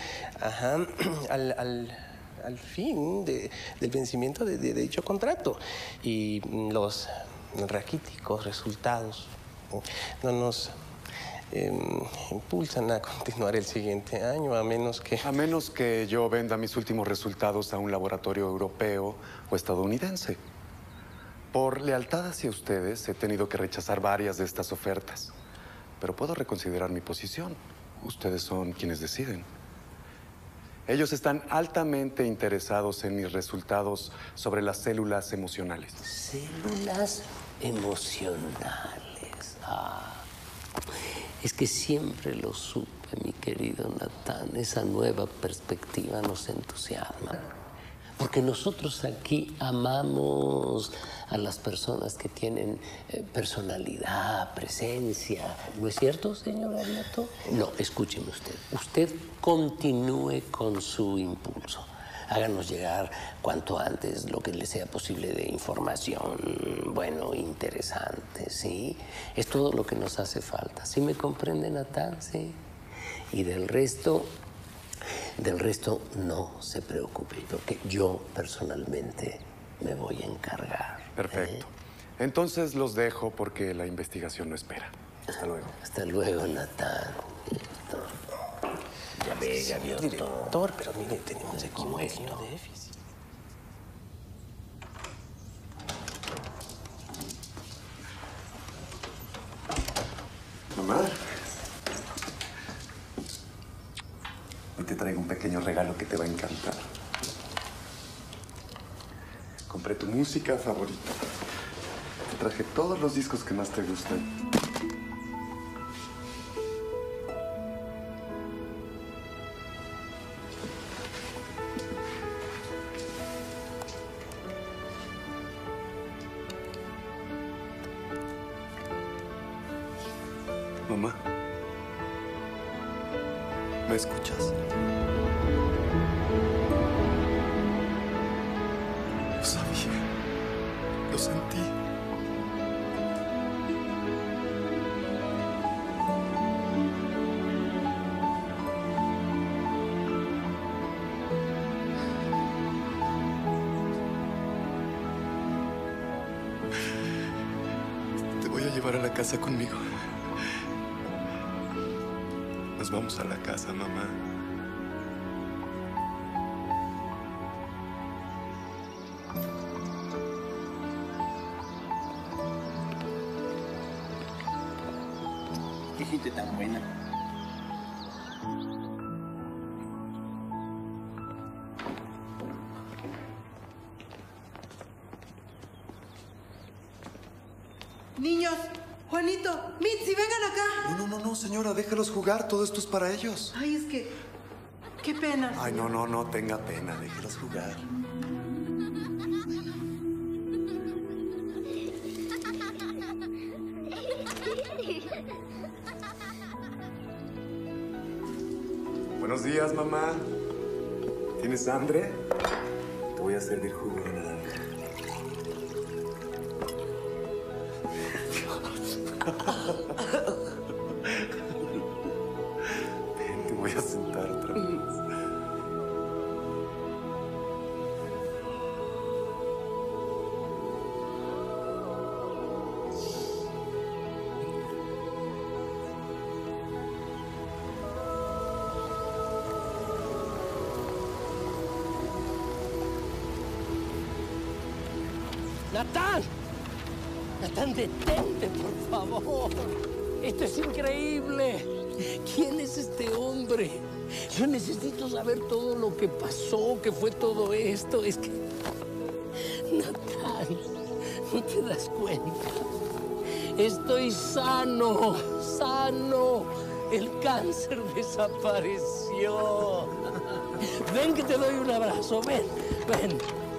Speaker 3: al fin del vencimiento de dicho contrato. Y los raquíticos resultados no nos impulsan a continuar el siguiente año, a menos que
Speaker 2: yo venda mis últimos resultados a un laboratorio europeo o estadounidense. Por lealtad hacia ustedes, he tenido que rechazar varias de estas ofertas. Pero puedo reconsiderar mi posición. Ustedes son quienes deciden. Ellos están altamente interesados en mis resultados sobre las células emocionales.
Speaker 7: Células emocionales. Es que siempre lo supe, mi querido Natán. Esa nueva perspectiva nos entusiasma. Porque nosotros aquí amamos a las personas que tienen personalidad, presencia. ¿No es cierto, señor Gaviotto? No, escúcheme usted. Usted continúe con su impulso. Háganos llegar cuanto antes lo que le sea posible de información, bueno, interesante, ¿sí? Es todo lo que nos hace falta. ¿Sí me comprende, Natán? Sí. Y del resto no se preocupe, porque yo personalmente me voy a encargar.
Speaker 2: Perfecto. Entonces los dejo porque la investigación no espera. Hasta luego.
Speaker 7: Hasta luego, Natán. Ya ve, Gaviotto.
Speaker 3: Director, pero mire, tenemos aquí un pequeño déficit.
Speaker 2: Mamá. Hoy te traigo un pequeño regalo que te va a encantar. Compré tu música favorita. Te traje todos los discos que más te gustan. Mamá, ¿me escuchas? Lo sabía. Lo sentí. casa conmigo. Nos vamos a la casa, mamá.
Speaker 7: Qué gente tan buena.
Speaker 1: Niños, Juanito, Mitzi, vengan acá.
Speaker 2: No, señora, déjalos jugar. Todo esto es para ellos.
Speaker 1: Ay, es que... qué pena.
Speaker 2: Ay, no tenga pena. Déjelos jugar. Buenos días, mamá. ¿Tienes hambre? Te voy a servir jugo de naranja. Ven, te voy a sentar otra vez.
Speaker 7: ¡Natán! ¡Natán, detente, por favor! ¡Esto es increíble! ¿Quién es este hombre? Yo necesito saber todo lo que pasó, qué fue todo esto. Es que... Natán, ¿no te das cuenta? Estoy sano, sano. El cáncer desapareció. Ven que te doy un abrazo, ven, ven.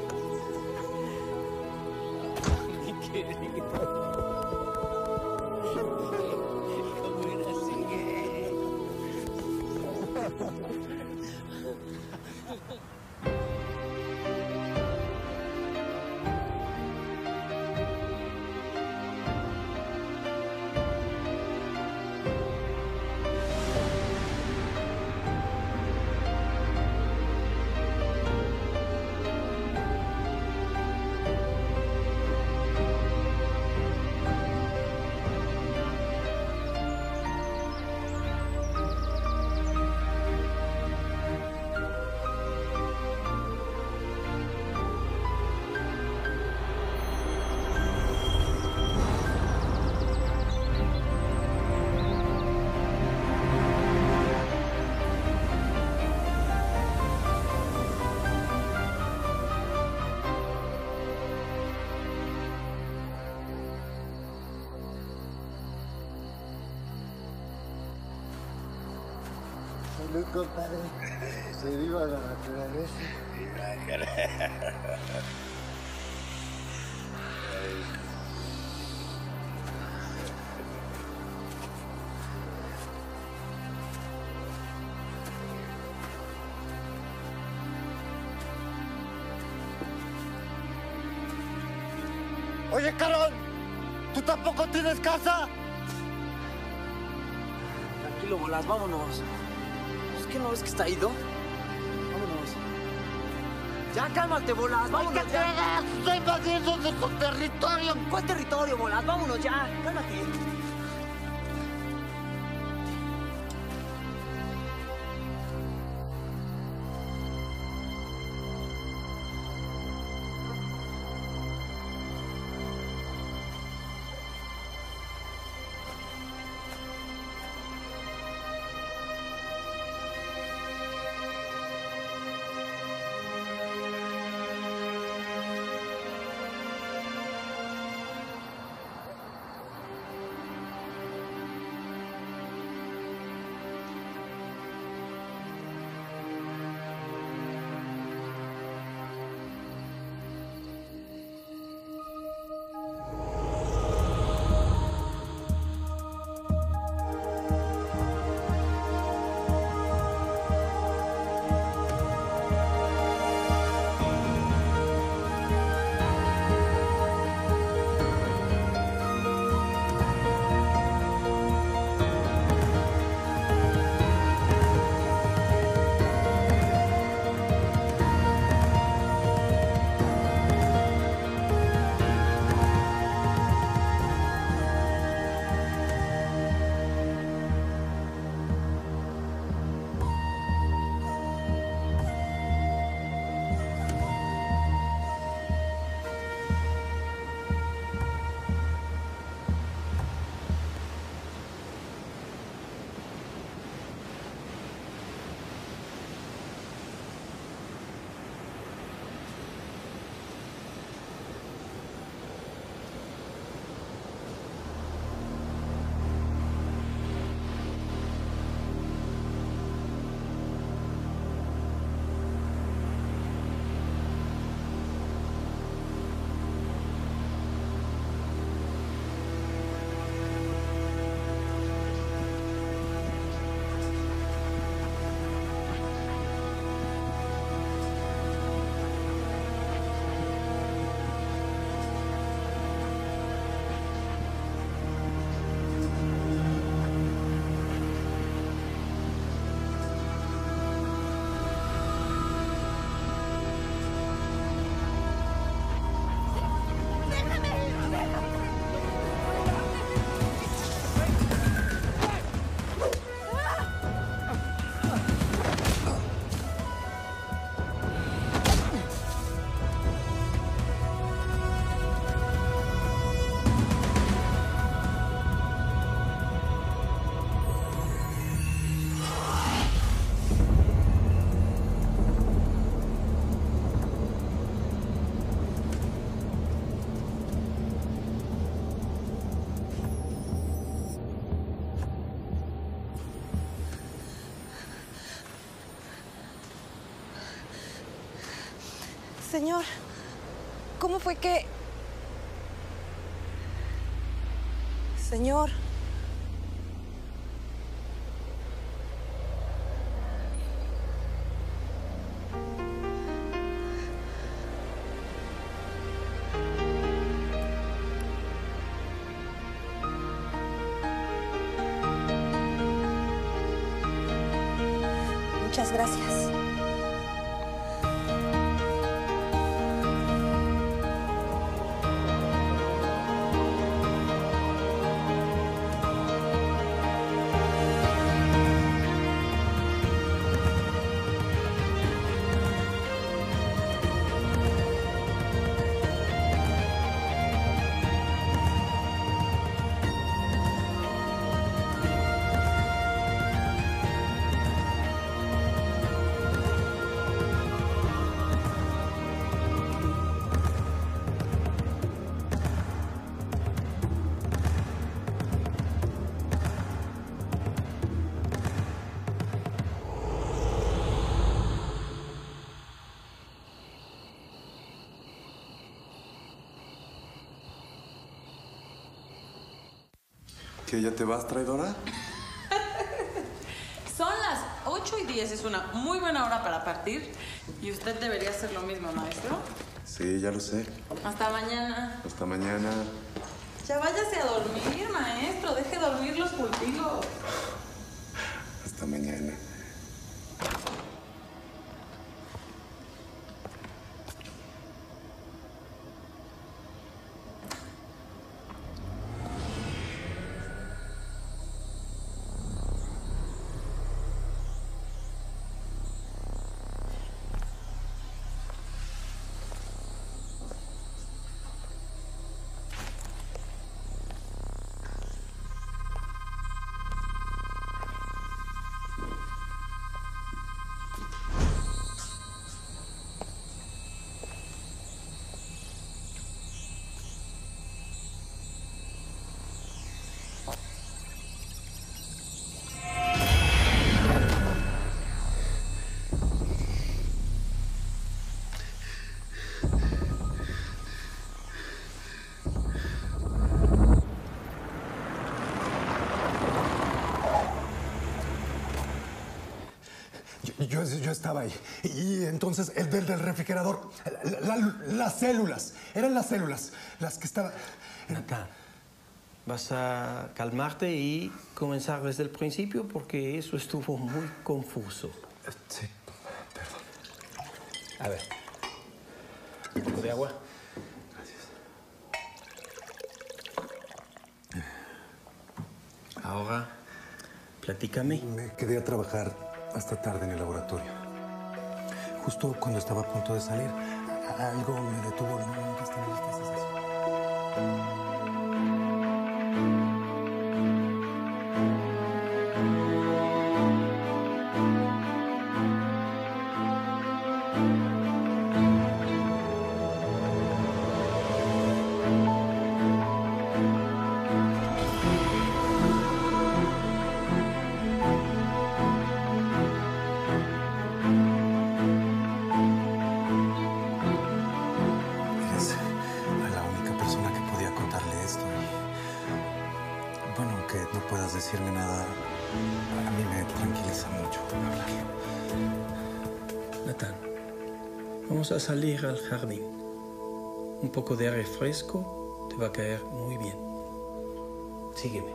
Speaker 19: Salud, compadre. Se viva la naturaleza. Oye, Carón, ¿tú tampoco tienes casa?
Speaker 22: Tranquilo, Bolas, vámonos. ¿Es que no ves que está ido? Vámonos. Ya, cálmate, Bolas, vámonos.
Speaker 19: ¡Ay, que te hagas! ¡Estoy invadiendo de tu territorio!
Speaker 22: ¿Cuál territorio, Bolas? Vámonos ya, cálmate.
Speaker 9: Señor, ¿cómo fue que...? Señor. Muchas gracias.
Speaker 2: ¿Que ya te vas, traidora?
Speaker 4: Son las 8:10, es una muy buena hora para partir. Y usted debería hacer lo mismo, maestro.
Speaker 2: Sí, ya lo sé.
Speaker 4: Hasta mañana.
Speaker 2: Hasta mañana.
Speaker 4: Ya váyase a dormir, maestro. Deje dormir los cultivos.
Speaker 2: Hasta mañana.
Speaker 11: Yo estaba ahí. Y entonces el del refrigerador, las células, eran las células, las que estaban...
Speaker 13: Natán, vas a calmarte y comenzar desde el principio porque eso estuvo muy confuso.
Speaker 11: Sí, perdón.
Speaker 13: A ver, un poco de agua. Gracias. Ahora, platícame.
Speaker 11: Me quedé a trabajar hasta tarde en el laboratorio. Justo cuando estaba a punto de salir, algo me detuvo. ¿Nunca están listas esas? Decirme nada, a mí me tranquiliza mucho hablar.
Speaker 13: Natán, vamos a salir al jardín. Un poco de aire fresco te va a caer muy bien. Sígueme.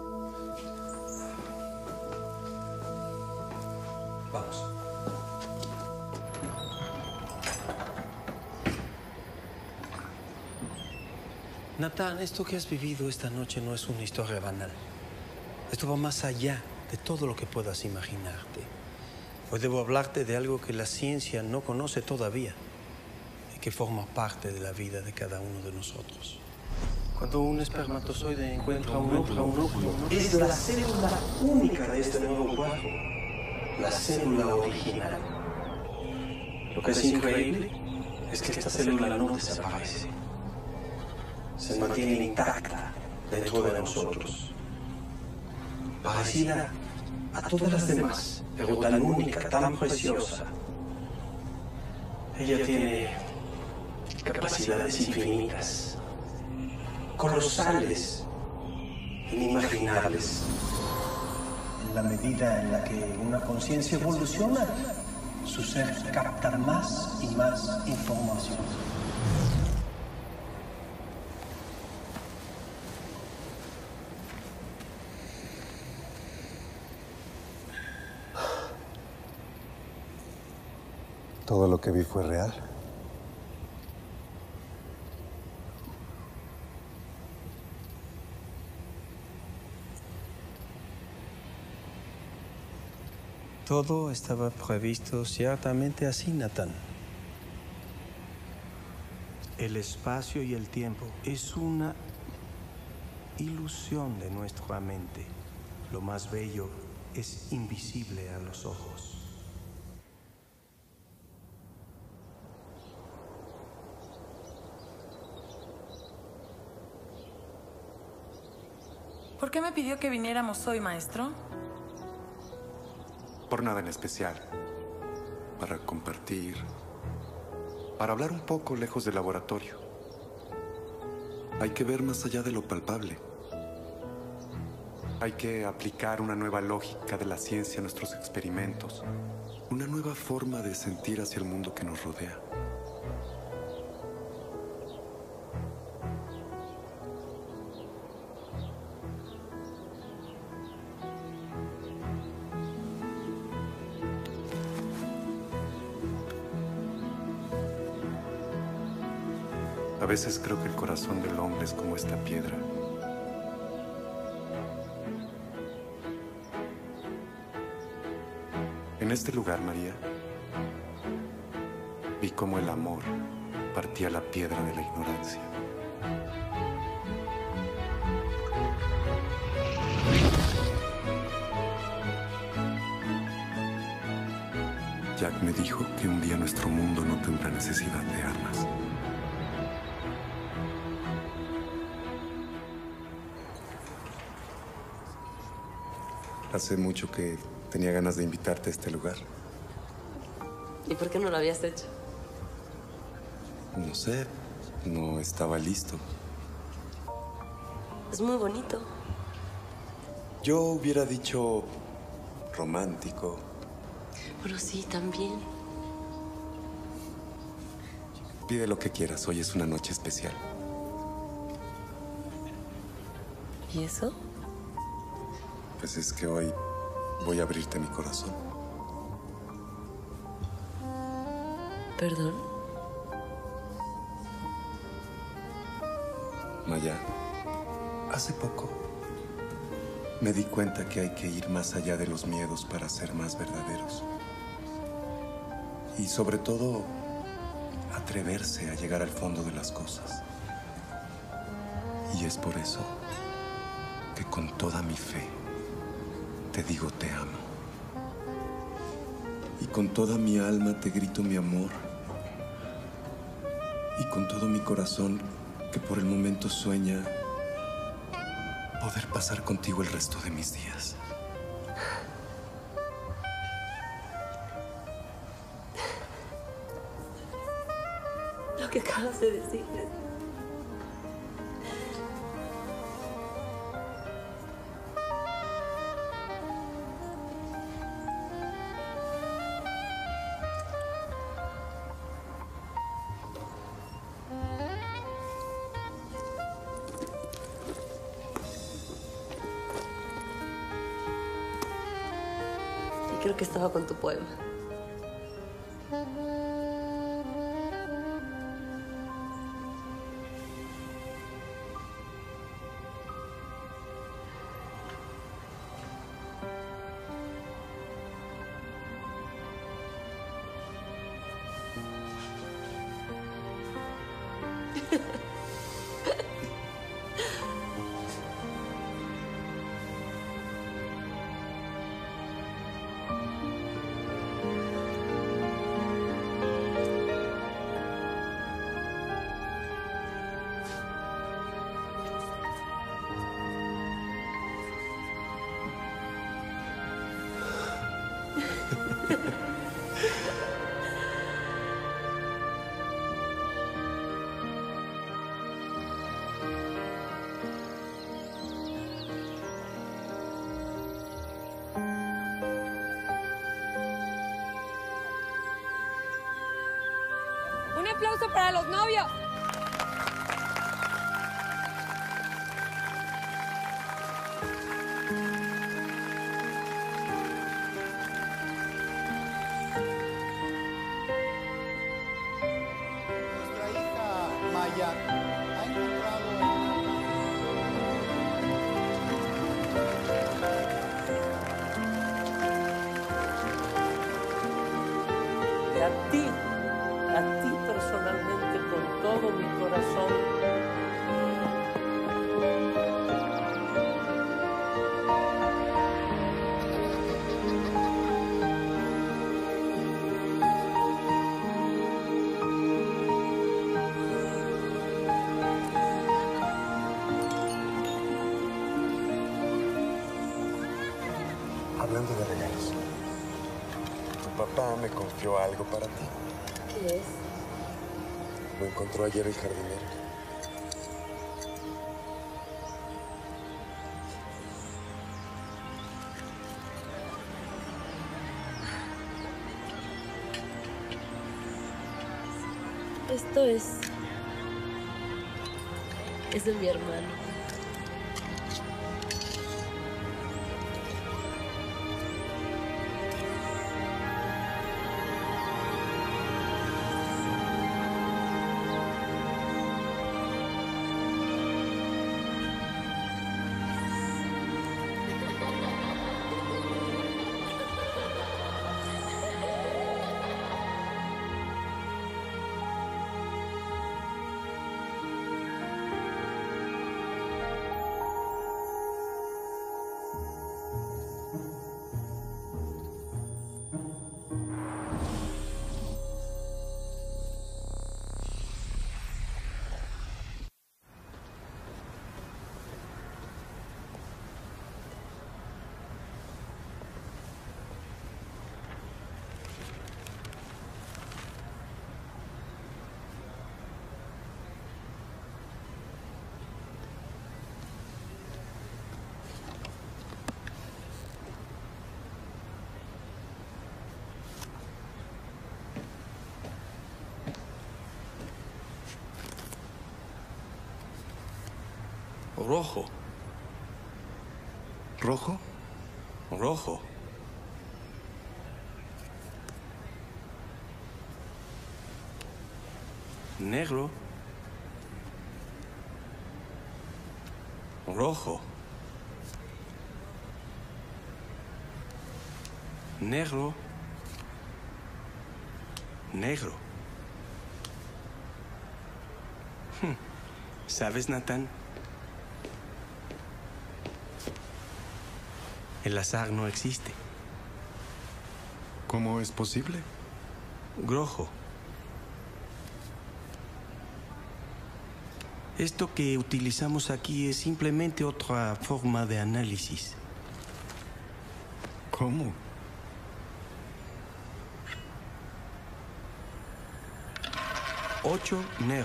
Speaker 13: Vamos. Natán, esto que has vivido esta noche no es una historia banal. Esto va más allá de todo lo que puedas imaginarte. Hoy debo hablarte de algo que la ciencia no conoce todavía y que forma parte de la vida de cada uno de nosotros. Cuando un espermatozoide encuentra un óvulo, es la célula única de este nuevo cuerpo, la célula original. Lo que es increíble es que esta célula no desaparece. Se mantiene intacta dentro de nosotros. Parecida a todas las demás, pero tan única, tan preciosa. Ella tiene
Speaker 3: capacidades infinitas, colosales, inimaginables.
Speaker 6: En la medida en la que una conciencia evoluciona, su ser capta más y más información.
Speaker 11: ¿Todo lo que vi fue real?
Speaker 13: Todo estaba previsto ciertamente así, Natán. El espacio y el tiempo es una ilusión de nuestra mente. Lo más bello es invisible a los ojos.
Speaker 4: ¿Por qué me pidió que viniéramos hoy, maestro?
Speaker 2: Por nada en especial. Para compartir. Para hablar un poco lejos del laboratorio. Hay que ver más allá de lo palpable. Hay que aplicar una nueva lógica de la ciencia a nuestros experimentos. Una nueva forma de sentir hacia el mundo que nos rodea. A veces creo que el corazón del hombre es como esta piedra. En este lugar, María, vi cómo el amor partía la piedra de la ignorancia. Jack me dijo que un día nuestro mundo no tendrá necesidad de armas. Hace mucho que tenía ganas de invitarte a este lugar.
Speaker 8: ¿Y por qué no lo habías hecho?
Speaker 2: No sé, no estaba listo.
Speaker 8: Es muy bonito.
Speaker 2: Yo hubiera dicho romántico.
Speaker 8: Bueno, sí, también.
Speaker 2: Pide lo que quieras, hoy es una noche especial.
Speaker 8: ¿Y eso?
Speaker 2: Pues es que hoy voy a abrirte mi corazón.
Speaker 8: ¿Perdón?
Speaker 2: Maya, hace poco me di cuenta que hay que ir más allá de los miedos para ser más verdaderos. Y sobre todo, atreverse a llegar al fondo de las cosas. Y es por eso que con toda mi fe te digo te amo. Y con toda mi alma te grito mi amor. Y con todo mi corazón, que por el momento sueña poder pasar contigo el resto de mis días.
Speaker 8: Lo que acabas de decir. Creo que estaba con tu poema.
Speaker 10: aplauso para los novios.
Speaker 14: Nuestra hija Maya ha encontrado
Speaker 7: Y a ti personalmente, con todo mi corazón,
Speaker 2: Hablando de regalos, tu papá me confió algo para ti.
Speaker 8: ¿Qué es?
Speaker 2: Lo encontró ayer el jardinero.
Speaker 8: Esto es de mi hermano.
Speaker 16: Rojo.
Speaker 2: ¿Rojo?
Speaker 16: Rojo. Negro. Rojo. Negro. Negro. ¿Sabes, Natán? El azar no existe.
Speaker 2: ¿Cómo es posible?
Speaker 16: Grojo. Esto que utilizamos aquí es simplemente otra forma de análisis.
Speaker 2: ¿Cómo?
Speaker 16: Ocho negro.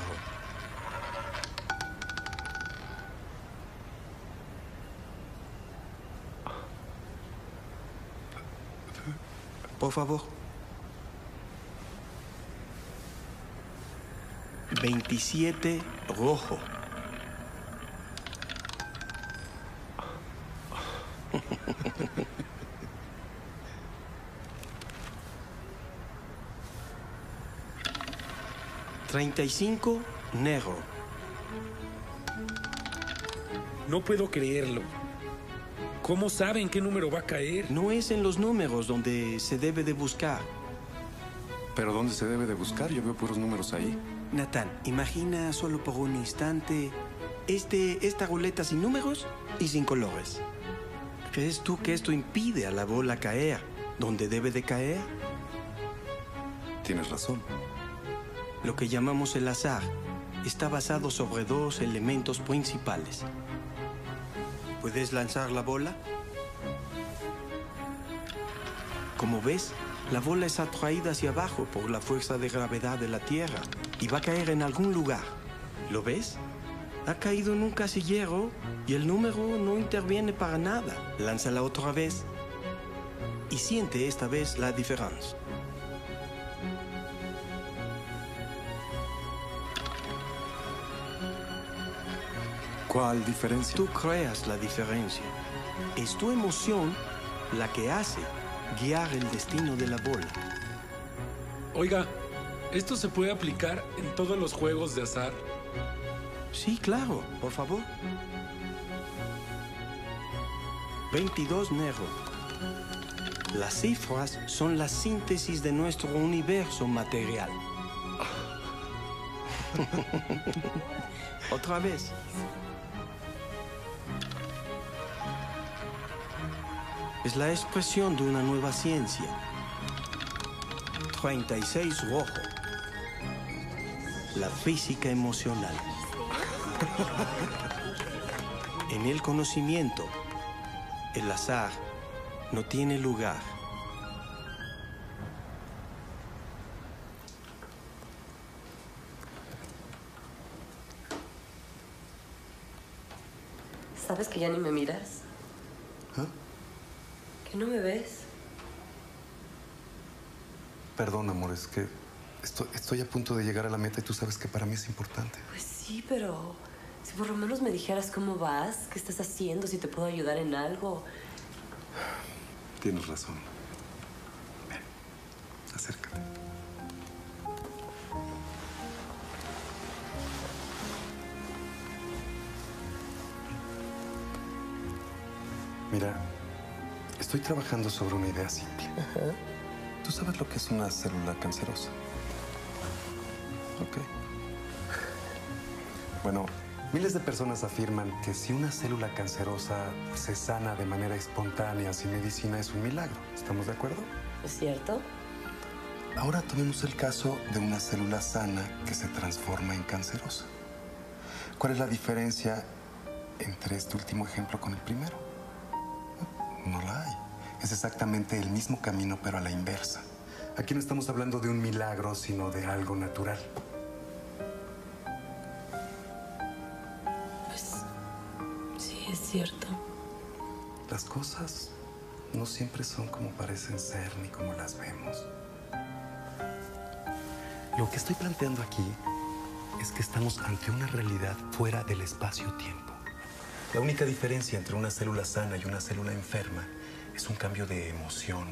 Speaker 16: Por favor. 27 rojo. $35 negro.
Speaker 23: No puedo creerlo. ¿Cómo saben qué número va a caer?
Speaker 16: No es en los números donde se debe de buscar.
Speaker 2: ¿Pero dónde se debe de buscar? Yo veo puros números ahí.
Speaker 16: Natán, imagina solo por un instante esta ruleta sin números y sin colores. ¿Crees tú que esto impide a la bola caer donde debe de caer?
Speaker 2: Tienes razón.
Speaker 16: Lo que llamamos el azar está basado sobre dos elementos principales. ¿Puedes lanzar la bola? Como ves, la bola es atraída hacia abajo por la fuerza de gravedad de la Tierra y va a caer en algún lugar. ¿Lo ves? Ha caído en un casillero y el número no interviene para nada. Lánzala otra vez y siente esta vez la diferencia.
Speaker 11: ¿Cuál diferencia?
Speaker 16: Tú creas la diferencia. Es tu emoción la que hace guiar el destino de la bola.
Speaker 23: Oiga, ¿esto se puede aplicar en todos los juegos de azar?
Speaker 16: Sí, claro, por favor. 22 negro. Las cifras son la síntesis de nuestro universo material. Otra vez. Es la expresión de una nueva ciencia. 36 rojo. La física emocional. En el conocimiento, el azar no tiene lugar.
Speaker 8: ¿Sabes que ya ni me miras?
Speaker 2: ¿Ah?
Speaker 8: ¿Que no me ves?
Speaker 2: Perdón, amor, es que estoy a punto de llegar a la meta y tú sabes que para mí es importante.
Speaker 8: Pues sí, pero si por lo menos me dijeras cómo vas, qué estás haciendo, si te puedo ayudar en algo.
Speaker 2: Tienes razón. Ven, acércate. Mira, estoy trabajando sobre una idea simple. ¿Tú sabes lo que es una célula cancerosa? Ok. Bueno, miles de personas afirman que si una célula cancerosa se sana de manera espontánea sin medicina es un milagro. ¿Estamos de acuerdo?
Speaker 8: ¿Es cierto?
Speaker 2: Ahora tomemos el caso de una célula sana que se transforma en cancerosa. ¿Cuál es la diferencia entre este último ejemplo con el primero? No la hay. Es exactamente el mismo camino, pero a la inversa. Aquí no estamos hablando de un milagro, sino de algo natural.
Speaker 8: Pues sí, es cierto.
Speaker 2: Las cosas no siempre son como parecen ser ni como las vemos. Lo que estoy planteando aquí es que estamos ante una realidad fuera del espacio-tiempo. La única diferencia entre una célula sana y una célula enferma es un cambio de emoción.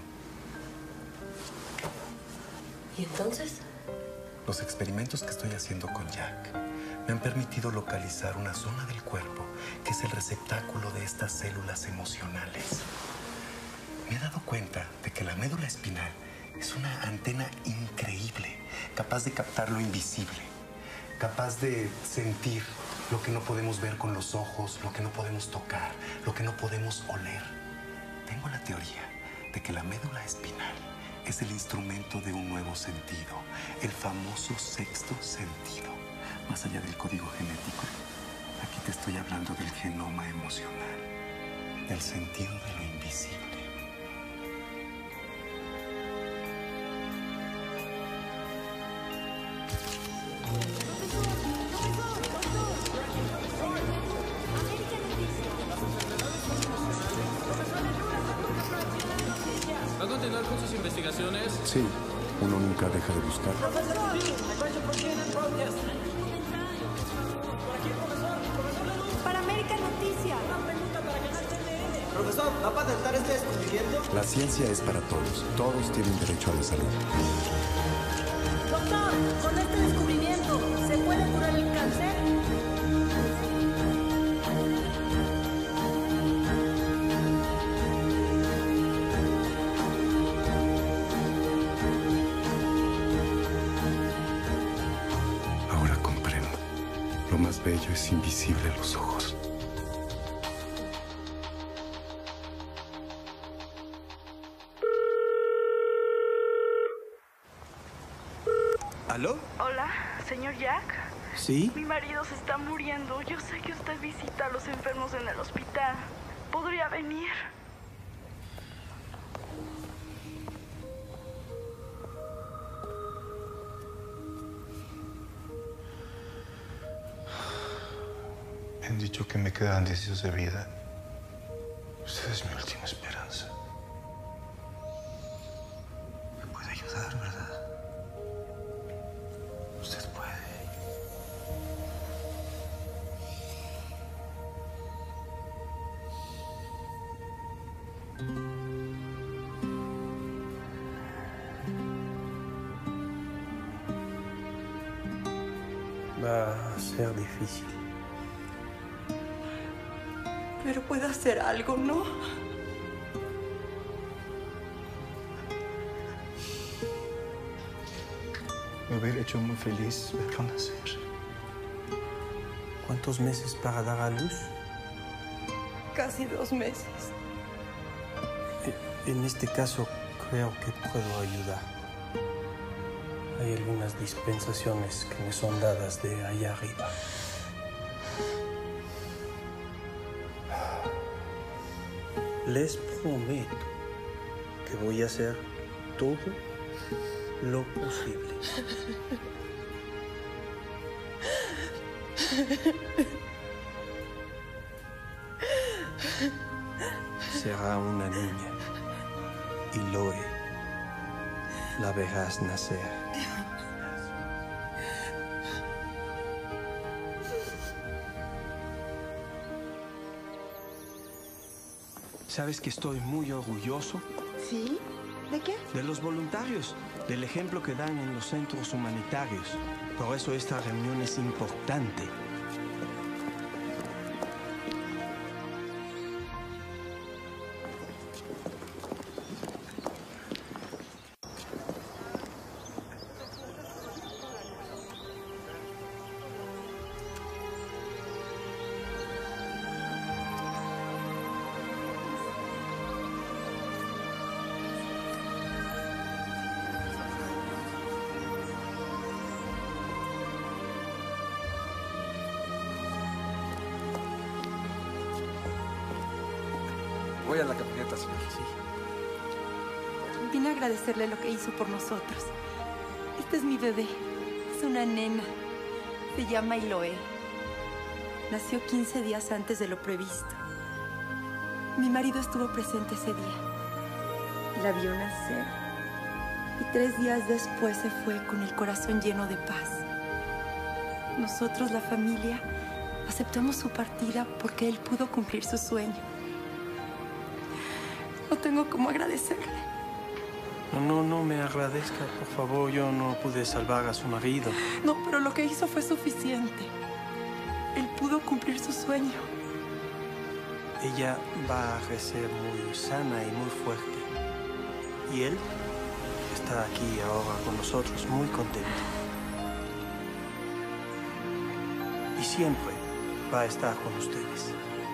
Speaker 8: ¿Y entonces?
Speaker 2: Los experimentos que estoy haciendo con Jack me han permitido localizar una zona del cuerpo que es el receptáculo de estas células emocionales. Me he dado cuenta de que la médula espinal es una antena increíble, capaz de captar lo invisible, capaz de sentir lo que no podemos ver con los ojos, lo que no podemos tocar, lo que no podemos oler. Tengo la teoría de que la médula espinal es el instrumento de un nuevo sentido, el famoso sexto sentido. Más allá del código genético, aquí te estoy hablando del genoma emocional, del sentido de lo invisible.
Speaker 10: ¿Va a continuar con sus investigaciones?
Speaker 2: Sí, uno nunca deja de buscar.
Speaker 12: Para América Noticia.
Speaker 22: Profesor, ¿va a patentar este descubrimiento?
Speaker 2: La ciencia es para todos. Todos tienen derecho a la salud.
Speaker 12: Doctor, con este descubrimiento, ¿se puede curar el cáncer?
Speaker 2: Ahora comprendo. Lo más bello es invisible a los ojos.
Speaker 16: ¿Aló?
Speaker 17: Hola, señor Jack.
Speaker 16: ¿Sí?
Speaker 17: Mi marido se está muriendo. Yo sé que usted visita a los enfermos en el hospital. ¿Podría venir?
Speaker 11: Me han dicho que me quedan 10 días de vida. Usted es mi última esperanza. Me puede ayudar, ¿verdad? Usted puede.
Speaker 16: Va a ser difícil.
Speaker 1: Pero puedo hacer algo, ¿no?
Speaker 11: Me hubiera hecho muy feliz verlo nacer.
Speaker 16: ¿Cuántos meses para dar a luz?
Speaker 1: Casi 2 meses.
Speaker 16: En este caso, creo que puedo ayudar. Hay algunas dispensaciones que me son dadas de allá arriba. Les prometo que voy a hacer todo lo posible. Será una niña y Loe la verás nacer. ¿Sabes que estoy muy orgulloso?
Speaker 1: ¿Sí? ¿De qué?
Speaker 16: De los voluntarios, del ejemplo que dan en los centros humanitarios. Por eso esta reunión es importante.
Speaker 11: Voy a la camioneta, señor. Sí.
Speaker 1: Vine a agradecerle lo que hizo por nosotros. Este es mi bebé. Es una nena. Se llama Iloe. Nació 15 días antes de lo previsto. Mi marido estuvo presente ese día. La vio nacer. Y 3 días después se fue con el corazón lleno de paz. Nosotros, la familia, aceptamos su partida porque él pudo cumplir su sueño. No tengo cómo agradecerle.
Speaker 16: No me agradezca, por favor. Yo no pude salvar a su marido.
Speaker 1: No, pero lo que hizo fue suficiente. Él pudo cumplir su sueño.
Speaker 16: Ella va a crecer muy sana y muy fuerte. Y él está aquí ahora con nosotros, muy contento. Y siempre va a estar con ustedes.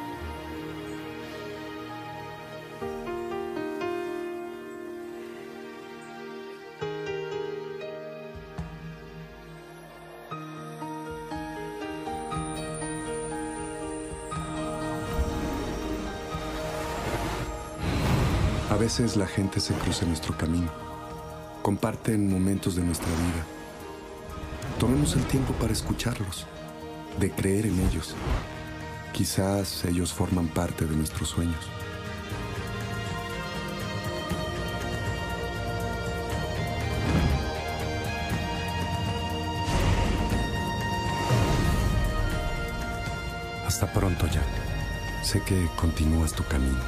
Speaker 2: A veces la gente se cruza en nuestro camino. Comparten momentos de nuestra vida. Tomemos el tiempo para escucharlos, de creer en ellos. Quizás ellos forman parte de nuestros sueños. Hasta pronto, Jack. Sé que continúas tu camino.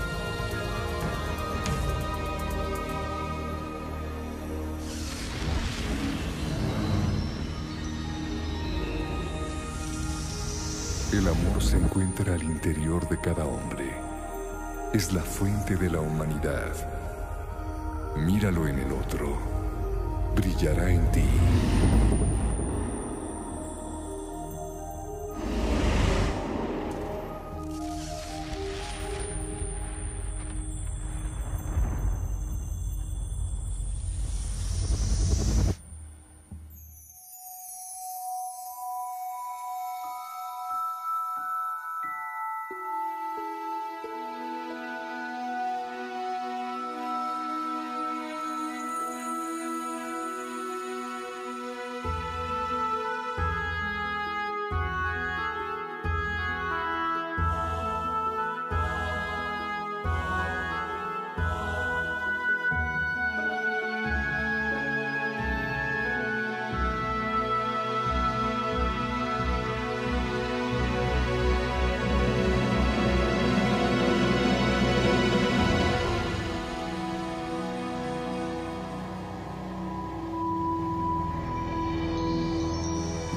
Speaker 5: El amor se encuentra al interior de cada hombre. Es la fuente de la humanidad. Míralo en el otro. Brillará en ti.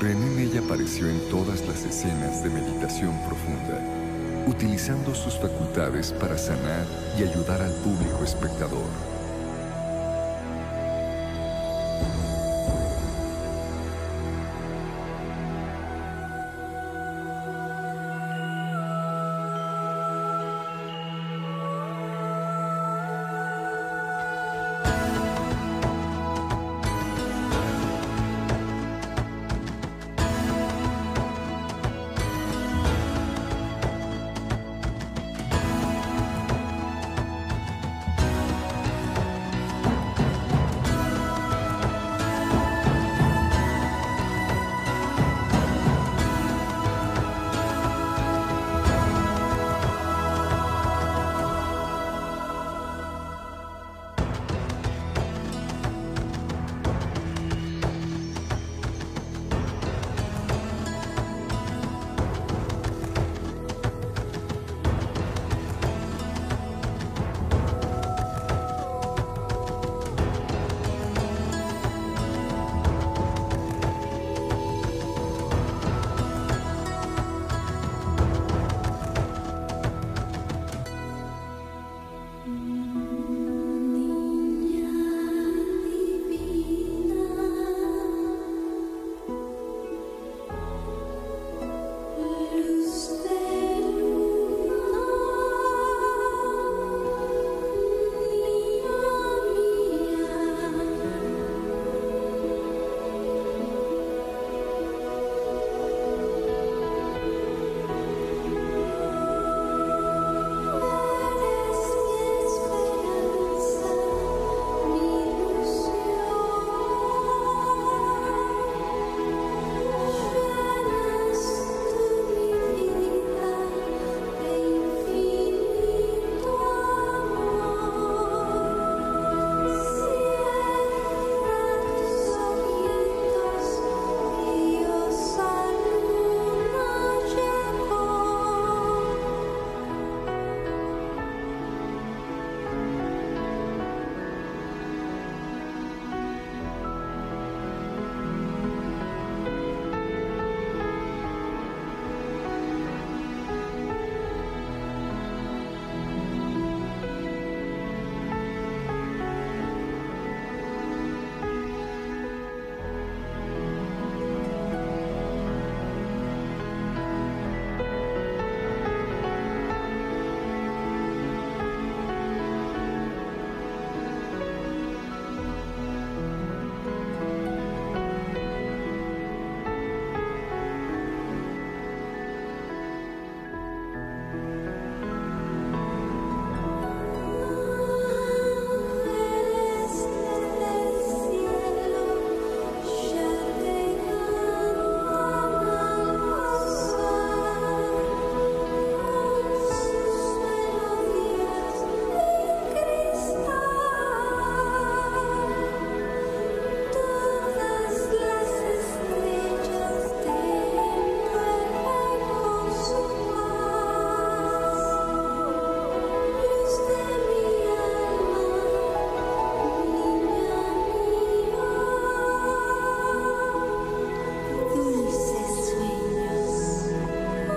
Speaker 5: René Mella apareció en todas las escenas de meditación profunda, utilizando sus facultades para sanar y ayudar al público espectador.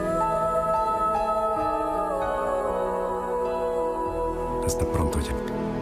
Speaker 11: Hasta pronto, Jen.